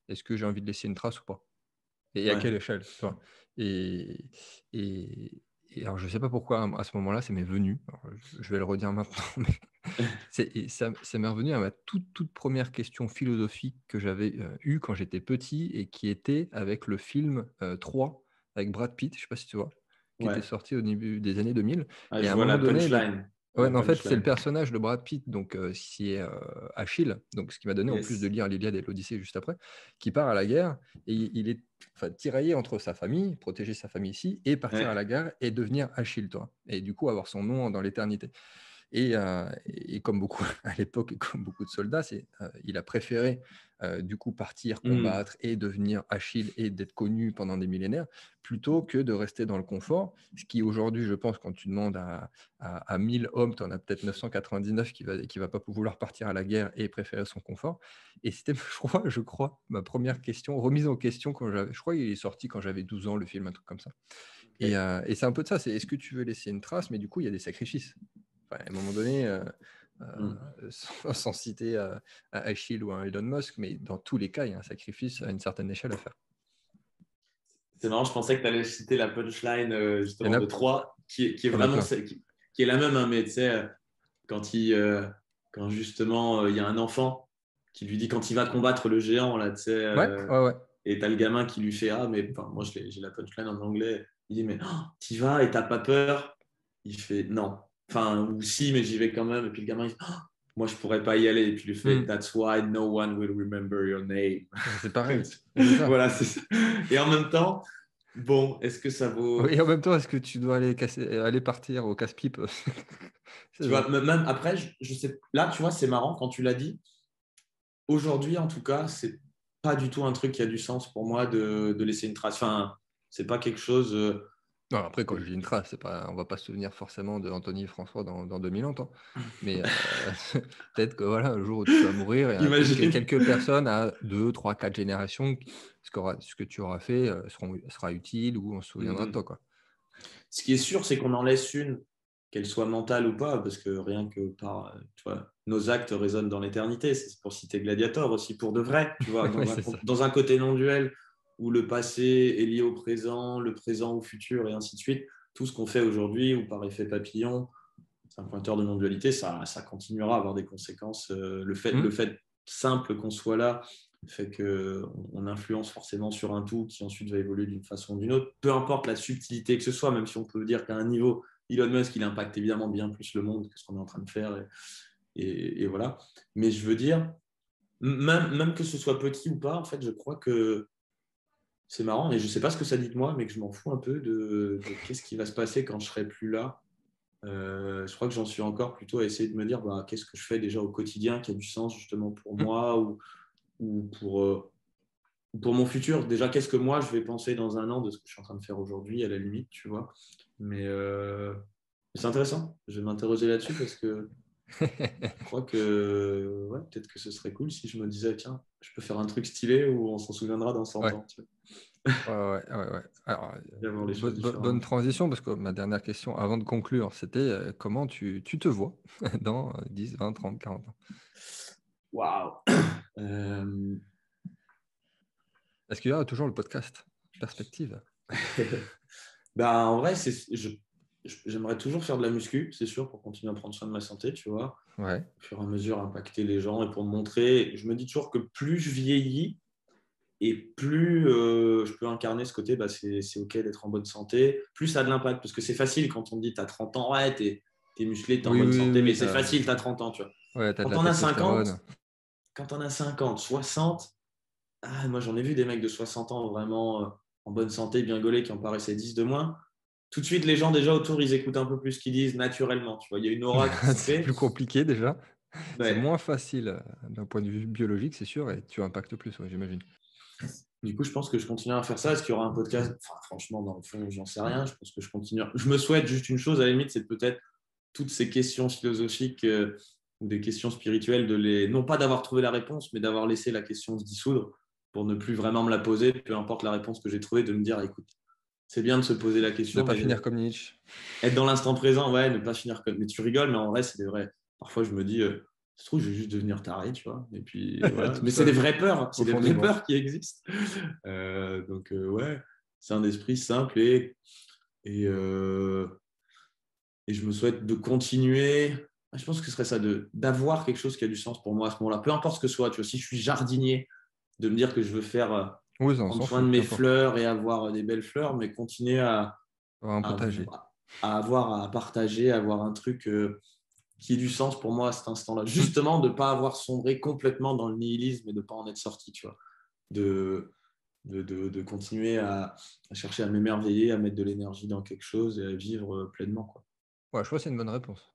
est-ce que j'ai envie de laisser une trace ou pas? Et à Ouais. quelle échelle, tu vois? Et, et, et alors, je ne sais pas pourquoi, à ce moment-là, ça m'est venu. Alors, je, je vais le redire maintenant, mais c'est, et ça, ça m'est revenu à ma toute, toute première question philosophique que j'avais euh, eue quand j'étais petit et qui était avec le film euh, trois avec Brad Pitt, je ne sais pas si tu vois, qui était Ouais. sorti au début des années deux mille. Ah, Et je à un vois la moment donné, le, punchline. ouais, La mais en fait, c'est le punchline. personnage de Brad Pitt, donc euh, qui est euh, Achille, donc ce qui m'a donné en plus de Yes. lire l'Iliade et l'Odyssée juste après, qui part à la guerre et il il est enfin, tiraillé entre sa famille, protéger sa famille ici, et partir à Ouais. la guerre et devenir Achille, toi. Et du coup, avoir son nom dans l'éternité. Et, euh, et comme beaucoup à l'époque, et comme beaucoup de soldats, c'est, euh, il a préféré euh, du coup partir, Hmm. combattre et devenir Achille et d'être connu pendant des millénaires, plutôt que de rester dans le confort. Ce qui aujourd'hui, je pense, quand tu demandes à, à, à mille hommes, tu en as peut-être neuf cent quatre-vingt-dix-neuf qui ne va, qui va pas vouloir partir à la guerre et préférer son confort. Et c'était, je crois, je crois, ma première question, remise en question quand j'avais, je crois qu'il est sorti quand j'avais douze ans, le film, un truc comme ça. Et, Okay. euh, et c'est un peu de ça, c'est est-ce que tu veux laisser une trace, mais du coup, il y a des sacrifices. Enfin, à un moment donné, euh, Hmm. euh, sans, sans citer euh, un Achille ou un Elon Musk, mais dans tous les cas, il y a un sacrifice à une certaine échelle à faire. C'est marrant, je pensais que tu allais citer la punchline euh, Il y en justement a, de trois, qui, est- qui est il y en a vraiment plein. qui, qui est la même, hein, mais tu sais, euh, quand, il, euh, quand justement euh, il y a un enfant qui lui dit quand il va combattre le géant, là, tu sais, Ouais, euh, ouais, ouais. et t'as le gamin qui lui fait ah, mais enfin, moi j'ai la punchline en anglais. Il dit mais oh, t'y vas et t'as pas peur? Il fait non. Enfin, ou si, mais j'y vais quand même. Et puis le gamin il dit oh, moi je pourrais pas y aller. Et puis il lui fait Hmm. that's why no one will remember your name. C'est pareil. C'est ça. Voilà, c'est ça. Et en même temps, bon, est-ce que ça vaut. Et en même temps, est-ce que tu dois aller, casser, aller partir au casse-pipe? C'est Tu ça. vois, même après, je, je sais. Là, tu vois, c'est marrant quand tu l'as dit. Aujourd'hui, en tout cas, c'est pas du tout un truc qui a du sens pour moi de, de laisser une trace. Enfin, c'est pas quelque chose. euh, Non, après, quand je dis une trace, c'est pas, on va pas se souvenir forcément de Anthony François dans, dans deux mille ans. Toi. Mais euh, peut-être que voilà, un jour où tu vas mourir, il y a quelques, Imagine. quelques personnes à deux, trois, quatre générations, ce, qu'aura- ce que tu auras fait euh, seront, sera utile ou on se souviendra de Mhm. toi. Quoi. Ce qui est sûr, c'est qu'on en laisse une, qu'elle soit mentale ou pas, parce que rien que par, euh, tu vois, nos actes résonnent dans l'éternité. C'est pour citer Gladiator aussi, pour de vrai, tu vois, Ouais, dans un, c'est ça. dans un côté non-duel où le passé est lié au présent, le présent au futur et ainsi de suite. Tout ce qu'on fait aujourd'hui ou par effet papillon, c'est un pointeur de non-dualité, ça, ça continuera à avoir des conséquences. Euh, le, fait, le Hmm. fait simple qu'on soit là fait qu'on influence forcément sur un tout qui ensuite va évoluer d'une façon ou d'une autre. Peu importe la subtilité que ce soit, même si on peut dire qu'à un niveau, Elon Musk, il impacte évidemment bien plus le monde que ce qu'on est en train de faire. Et, et, et voilà. Mais je veux dire, même, même que ce soit petit ou pas, en fait, je crois que c'est marrant, et je ne sais pas ce que ça dit de moi, mais que je m'en fous un peu de, de qu'est-ce qui va se passer quand je serai plus là. Euh, je crois que j'en suis encore plutôt à essayer de me dire bah, qu'est-ce que je fais déjà au quotidien qui a du sens justement pour Hmm. moi ou, ou pour, euh, pour mon futur. Déjà, qu'est-ce que moi je vais penser dans un an de ce que je suis en train de faire aujourd'hui, à la limite, tu vois. Mais euh, c'est intéressant. Je vais m'interroger là-dessus parce que je crois que ouais, peut-être que ce serait cool si je me disais tiens, je peux faire un truc stylé où on s'en souviendra dans cent Ouais. ans. Tu vois. Ouais, ouais, ouais, ouais. Alors, euh, Et voir les bo- choses bo- bonne différemment. transition, parce que ma dernière question avant de conclure, c'était euh, comment tu, tu te vois dans euh, dix, vingt, trente, quarante ans? Waouh! Euh, Est-ce qu'il y aura toujours le podcast Perspective? Bah, en vrai, c'est, je, je- j'aimerais toujours faire de la muscu, c'est sûr, pour continuer à prendre soin de ma santé, tu vois, Ouais. au fur et à mesure impacter les gens et pour me montrer. Je me dis toujours que plus je vieillis et plus euh, je peux incarner ce côté, bah, c'est, c'est OK d'être en bonne santé, plus ça a de l'impact. Parce que c'est facile quand on te dit tu as trente ans, ouais, t'es, t'es musclé, t'es en Oui, bonne oui, santé, mais oui, c'est t'as, facile, tu as trente ans, tu vois. ouais, t'as de Quand la on a cinquante, testostérone. quand on a cinquante, soixante, ah, moi j'en ai vu des mecs de soixante ans vraiment euh, en bonne santé, bien gaulés, qui en paraissaient dix de moins. Tout de suite, les gens déjà autour, ils écoutent un peu plus ce qu'ils disent naturellement. Tu vois, il y a une aura qui se C'est fait. plus compliqué déjà. C'est Ouais. moins facile euh, d'un point de vue biologique, c'est sûr, et tu impactes plus, ouais, j'imagine. Du coup, je pense que je continuerai à faire ça. Est-ce qu'il y aura un podcast? Enfin, franchement, dans le fond, j'en sais rien. Je pense que je continue. Je me souhaite juste une chose, à la limite, c'est peut-être toutes ces questions philosophiques euh, ou des questions spirituelles, de les... non pas d'avoir trouvé la réponse, mais d'avoir laissé la question se dissoudre pour ne plus vraiment me la poser, peu importe la réponse que j'ai trouvée, de me dire, écoute, c'est bien de se poser la Ne question, pas mais finir comme Nietzsche. être dans l'instant présent, ouais, ne pas finir comme. Mais tu rigoles, mais en vrai, c'est vrai. Parfois, je me dis, euh, se trouve, je vais juste devenir taré, tu vois. Et puis, voilà. Tout Mais c'est seul, des vraies peurs, c'est au des fond du vraies monde. peurs qui existent. Euh, donc, euh, ouais, c'est un esprit simple et, et, euh, et je me souhaite de continuer. Je pense que ce serait ça, de, d'avoir quelque chose qui a du sens pour moi à ce moment-là. Peu importe ce que ce soit, tu vois, si je suis jardinier, de me dire que je veux faire, euh, Oui, ça, on prendre s'en soin de fout, mes qu'importe. fleurs et avoir des belles fleurs, mais continuer à, Avoir un à, potager. à avoir, à partager, à avoir un truc euh, qui ait du sens pour moi à cet instant-là. Hmm. Justement, de ne pas avoir sombré complètement dans le nihilisme et de ne pas en être sorti, tu vois. De, de, de, de continuer à, à chercher à m'émerveiller, à mettre de l'énergie dans quelque chose et à vivre euh, pleinement, quoi. Ouais, je crois que c'est une bonne réponse.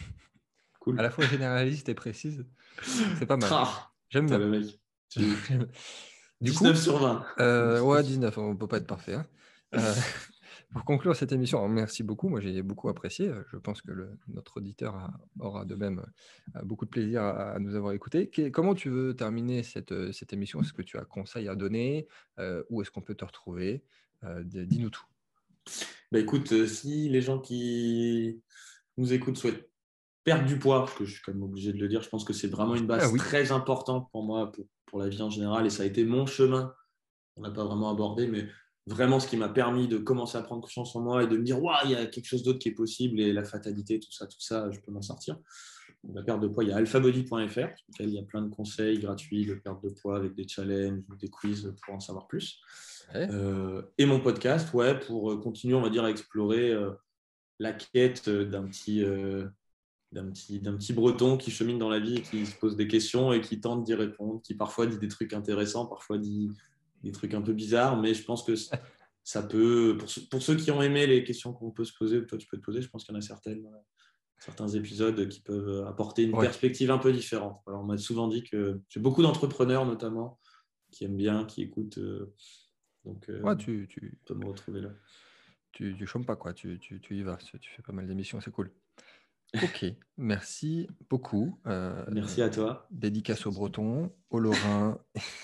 À Cool. la fois généraliste et précise, c'est pas mal. Tra J'aime Putain, bien. le mec. Tu... Du coup, dix-neuf sur vingt. euh, ouais, dix-neuf, on ne peut pas être parfait. Hein. Euh, pour conclure cette émission, alors merci beaucoup. Moi, j'ai beaucoup apprécié. Je pense que le, notre auditeur a, aura de même euh, beaucoup de plaisir à, à nous avoir écoutés. Qu'est- comment tu veux terminer cette, cette émission? Est-ce que tu as conseil à donner? Euh, où est-ce qu'on peut te retrouver? Euh, d- dis-nous tout. Bah écoute, euh, si les gens qui nous écoutent souhaitent perdre du poids, parce que je suis quand même obligé de le dire, je pense que c'est vraiment une Ah base oui. très importante pour moi, pour, pour la vie en général, et ça a été mon chemin. On n'a pas vraiment abordé, mais vraiment ce qui m'a permis de commencer à prendre confiance en moi et de me dire, waouh, il y a quelque chose d'autre qui est possible et la fatalité, tout ça, tout ça, je peux m'en sortir. Donc, la perte de poids, il y a alphabody point f r, sur lequel il y a plein de conseils gratuits de perte de poids avec des challenges, des quiz pour en savoir plus. Ouais. Euh, et mon podcast, ouais, pour continuer, on va dire, à explorer euh, la quête d'un petit, euh, d'un petit, d'un petit breton qui chemine dans la vie et qui se pose des questions et qui tente d'y répondre, qui parfois dit des trucs intéressants, parfois dit des trucs un peu bizarres, mais je pense que ça peut, pour, ceux, pour ceux qui ont aimé les questions qu'on peut se poser, ou toi tu peux te poser, je pense qu'il y en a certaines, certains épisodes qui peuvent apporter une Ouais. perspective un peu différente. Alors, on m'a souvent dit que j'ai beaucoup d'entrepreneurs notamment qui aiment bien, qui écoutent, euh, donc euh, Ouais, tu, tu, on peut me retrouver là. tu, tu chômes pas, quoi. Tu, tu, tu y vas. Tu tu fais pas mal d'émissions, c'est cool. Ok, merci beaucoup. Euh, Merci à toi. dédicace aux Bretons, aux Lorrains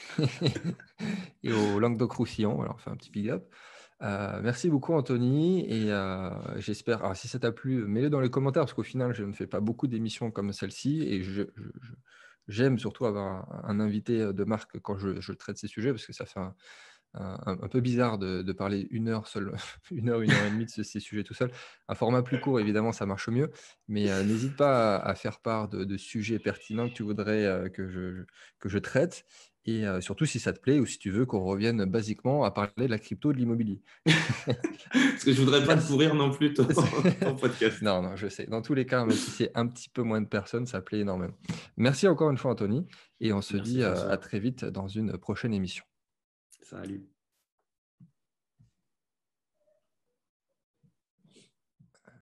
et aux Languedoc-Roussillon. Alors, on fait un petit big up. Euh, merci beaucoup, Anthony. Et euh, j'espère, alors, si ça t'a plu, mets-le dans les commentaires parce qu'au final, je ne fais pas beaucoup d'émissions comme celle-ci et je, je- je- j'aime surtout avoir un, un invité de marque quand je, je traite ces sujets parce que ça fait un, un, un peu bizarre de, de parler une heure seul, une heure, une heure et demie de ce- ces sujets tout seul. Un format plus court, évidemment, ça marche mieux, mais euh, n'hésite pas à, à faire part de, de sujets pertinents que tu voudrais euh, que je, que je traite, et euh, surtout si ça te plaît ou si tu veux qu'on revienne basiquement à parler de la crypto, de l'immobilier. Parce que je voudrais pas te Merci. pourrir non plus ton, ton podcast. Non, non, je sais. Dans tous les cas, même si c'est un petit peu moins de personnes, ça plaît énormément. Merci encore une fois, Anthony, et on se Merci dit euh, à François. très vite dans une prochaine émission. Salut.